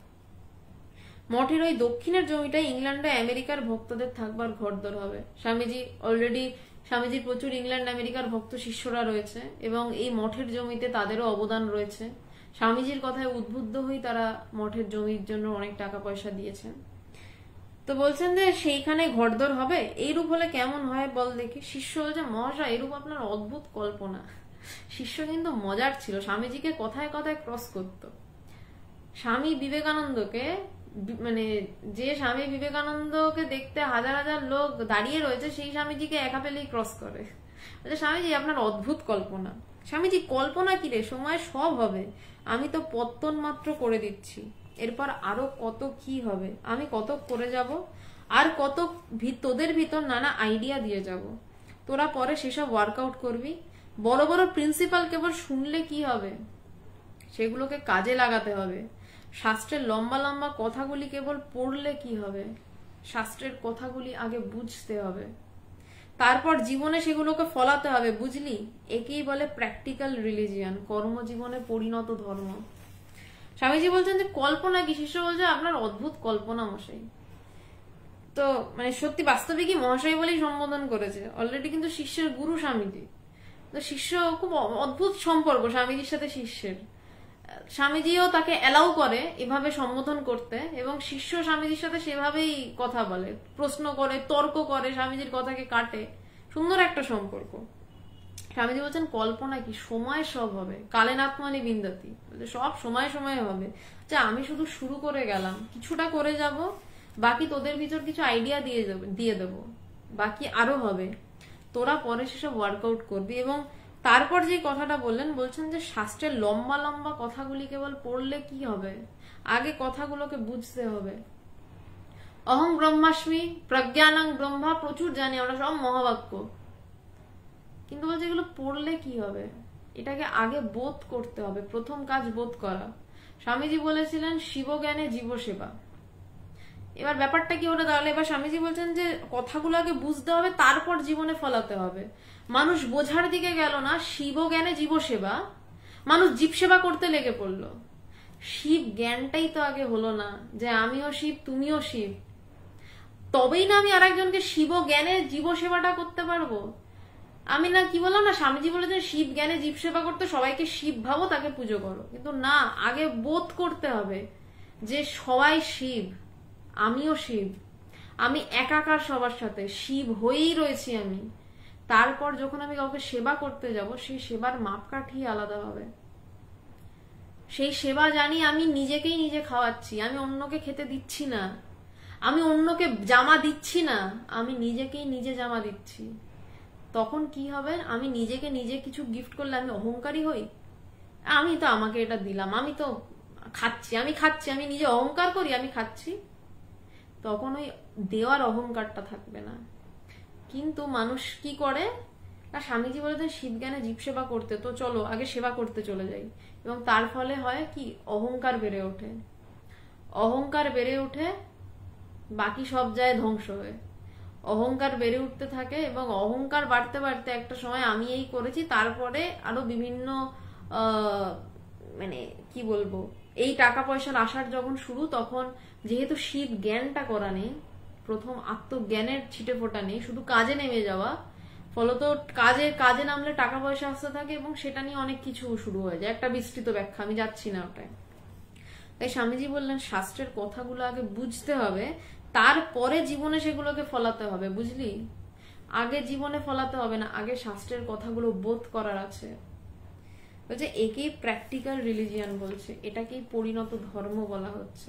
Speaker 1: মঠের ওই দক্ষিণের জমিটায় ইংল্যান্ড ও আমেরিকার ভক্তদের থাকবার ঘরদোর হবে। স্বামীজি অলরেডি, স্বামীজির প্রচুর ইংল্যান্ড আমেরিকার ভক্ত শিষ্যরা রয়েছে, এবং এই মঠের জমিতে তাদেরও অবদান রয়েছে। স্বামীজির কথায় উদ্বুদ্ধ হয়ে তারা মঠের জমির জন্য অনেক টাকা পয়সা দিয়েছেন। তো বলছেন যে সেইখানে ঘরদোর হবে। এইরূপ হলে কেমন হয় বল দেখি। শিষ্য বলছে মহাশয় এরূপ আপনার অদ্ভুত কল্পনা। শিষ্য কিন্তু মজার ছিল, স্বামীজিকে কথায় কথায় ক্রস করত। স্বামী বিবেকানন্দকে, মানে যে স্বামী বিবেকানন্দকে দেখতে হাজার হাজার লোক দাঁড়িয়ে রয়েছে, সেই স্বামীজিকে একা পেলেই ক্রস করে। স্বামীজি আপনার অদ্ভুত কল্পনা। স্বামীজি কল্পনা কি রে, সময় সব হবে, আমি তো পত্তন মাত্র করে দিচ্ছি, এরপর আরো কত কি হবে, আমি কত করে যাব, আর কত তোদের ভিতর নানা আইডিয়া দিয়ে যাব, তোরা পরে সেসব ওয়ার্কআউট করবি। বড় বড় প্রিন্সিপাল কেবল শুনলে কি হবে, সেগুলোকে কাজে লাগাতে হবে। শাস্ত্রের লম্বা লম্বা কথাগুলি কেবল পড়লে কি হবে, শাস্ত্রের কথাগুলি আগে বুঝতে হবে, তারপর জীবনে সেগুলোকে ফলাতে হবে, বুঝলি? একেই বলে প্র্যাকটিক্যাল রিলিজিয়ান, কর্মজীবনে পরিণত ধর্ম। স্বামীজি বলছেন যে কল্পনা কি? শিষ্য বলছে আপনার অদ্ভুত কল্পনা মশাই। তো মানে সত্যি বাস্তবিকই মহাশয় বলেই সম্বোধন করেছে অলরেডি, কিন্তু শিষ্যের গুরু স্বামীজি। তো শিষ্য খুব অদ্ভুত সম্পর্ক স্বামীজির সাথে শিষ্যের। স্বামীজিও তাকে অ্যালাউ করে এভাবে সম্বোধন করতে, এবং শিষ্য স্বামীজির সাথে সেভাবেই কথা বলে, প্রশ্ন করে, তর্ক করে, স্বামীজির কথাকে কাটে। সুন্দর একটা সম্পর্ক। স্বামীজি বলছেন কল্পনা কি, সময় সব হবে, কালেনাত্মানি বিন্দাতি, সব সময় সময় হবে। আচ্ছা আমি শুধু শুরু করে গেলাম, কিছুটা করে যাব, বাকি তোদের ভিতর কিছু আইডিয়া দিয়ে দিয়ে দেবো, বাকি আরো হবে, তোরা পরে সেসব ওয়ার্কআউট করবি। এবং তারপর যে কথাটা বললেন, বলছেন যে শাস্ত্রের লম্বা লম্বা কথাগুলি কেবল পড়লে কি হবে, আগে কথাগুলোকে বুঝতে হবে। অহং ব্রহ্মাস্মি প্রজ্ঞানং ব্রহ্মা, প্রচুর জানি আমরা, সব মহাবাক্য, কিন্তু বলছে এগুলো পড়লে কি হবে, এটাকে আগে বোধ করতে হবে, প্রথম কাজ বোধ করা। স্বামীজি বলেছিলেন শিবজ্ঞানে জীব সেবা। এবার ব্যাপারটা কি ওটা তাহলে, এবার স্বামীজি বলছেন যে কথাগুলো আগে বুঝতে হবে, তারপর জীবনে ফলাতে হবে। মানুষ বোঝার দিকে গেল না, শিবজ্ঞানে জীব সেবা, মানুষ জীব সেবা করতে লেগে পড়লো। শিব জ্ঞানটাই তো আগে হলো না, যে আমিও শিব তুমিও শিব, তবেই না আমি আর একজনকে শিব জ্ঞানে জীব সেবাটা করতে পারবো। আমি না কি বললাম না, স্বামীজি বলেছেন শিব জ্ঞানে জীব সেবা করতে, সবাইকে শিব ভাবো, তাকে পুজো করো, কিন্তু না, আগে বোধ করতে হবে যে সবাই শিব, আমিও শিব, আমি একাকার সবার সাথে, শিব হয়েই রয়েছি আমি। তারপর যখন আমি কাউকে সেবা করতে যাব, সেই সেবার মাপকাঠি আলাদা হবে। সেই সেবা জানি আমি নিজেকেই নিজে খাওয়াচ্ছি, আমি অন্যকে খেতে দিচ্ছি না, আমি অন্যকে জামা দিচ্ছি না, আমি নিজেকেই নিজে জামা দিচ্ছি। তখন কি হবে, আমি নিজেকে নিজে কিছু গিফট করলে আমি অহংকারী হই, আমি তো আমাকে এটা দিলাম, আমি তো খাচ্ছি, আমি খাচ্ছি, আমি নিজে অহংকার করি আমি খাচ্ছি, তখন ওই দেওয়ার অহংকারটা থাকবে না। কিন্তু মানুষ কি করে, স্বামীজি বলেছেন শিবজ্ঞানে জীব সেবা করতে, তো চলো আগে সেবা করতে চলে যাই, এবং তার ফলে হয় কি, অহংকার বেড়ে ওঠে, অহংকার বেড়ে উঠে বাকি সব যায় ধ্বংস হয়ে, অহংকার বেড়ে উঠতে থাকে, এবং অহংকার বাড়তে বাড়তে একটা সময় আমি এই করেছি, তারপরে আরো বিভিন্ন মানে কি বলবো, এই টাকা পয়সার আসার যখন শুরু, তখন যেহেতু শিব জ্ঞানটা করা নেই, প্রথম আত্মজ্ঞানের ছিটে ফোটা নেই, শুধু কাজে নেমে যাওয়া, ফলত কাজে কাজে নামলে টাকা পয়সা আসতে থাকে, এবং সেটা নিয়ে অনেক কিছু শুরু হয়ে যায়, একটা বিস্তৃত ব্যাখ্যা, আমি যাচ্ছি না ওটায়। তাই স্বামীজি বললেন শাস্ত্রের কথাগুলো আগে বুঝতে হবে, তারপরে জীবনে সেগুলোকে ফলাতে হবে, বুঝলি? আগে জীবনে ফলাতে হবে না, আগে শাস্ত্রের কথাগুলো বোধ করার আছে। বলছে একেই প্র্যাকটিক্যাল রিলিজিয়ান বলছে, এটাকেই পরিণত ধর্ম বলা হচ্ছে।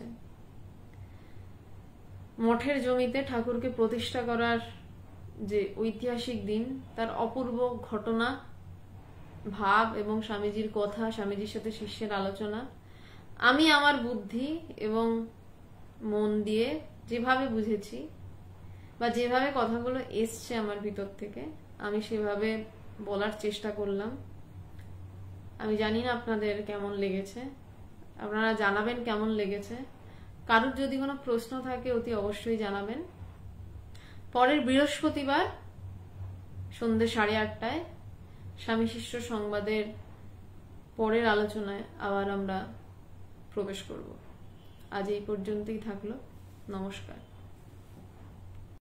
Speaker 1: মঠের জমিতে ঠাকুরকে প্রতিষ্ঠা করার যে ঐতিহাসিক দিন, তার অপূর্ব ঘটনা, ভাব এবং স্বামীজির কথা, স্বামীজির সাথে শিষ্যের আলোচনা, আমি আমার বুদ্ধি এবং মন দিয়ে যেভাবে বুঝেছি, বা যেভাবে কথাগুলো এসছে আমার ভিতর থেকে, আমি সেভাবে বলার চেষ্টা করলাম। আমি জানি না আপনাদের কেমন লেগেছে, আপনারা জানাবেন কেমন লেগেছে। কারোর যদি কোনো প্রশ্ন থাকে অতি অবশ্যই জানাবেন। পরের বৃহস্পতিবার সন্ধ্যে সাড়ে আটটায় স্বামী শিষ্য সংবাদের পরের আলোচনায় আবার আমরা প্রবেশ করব। আজ এই পর্যন্তই থাকলো, নমস্কার।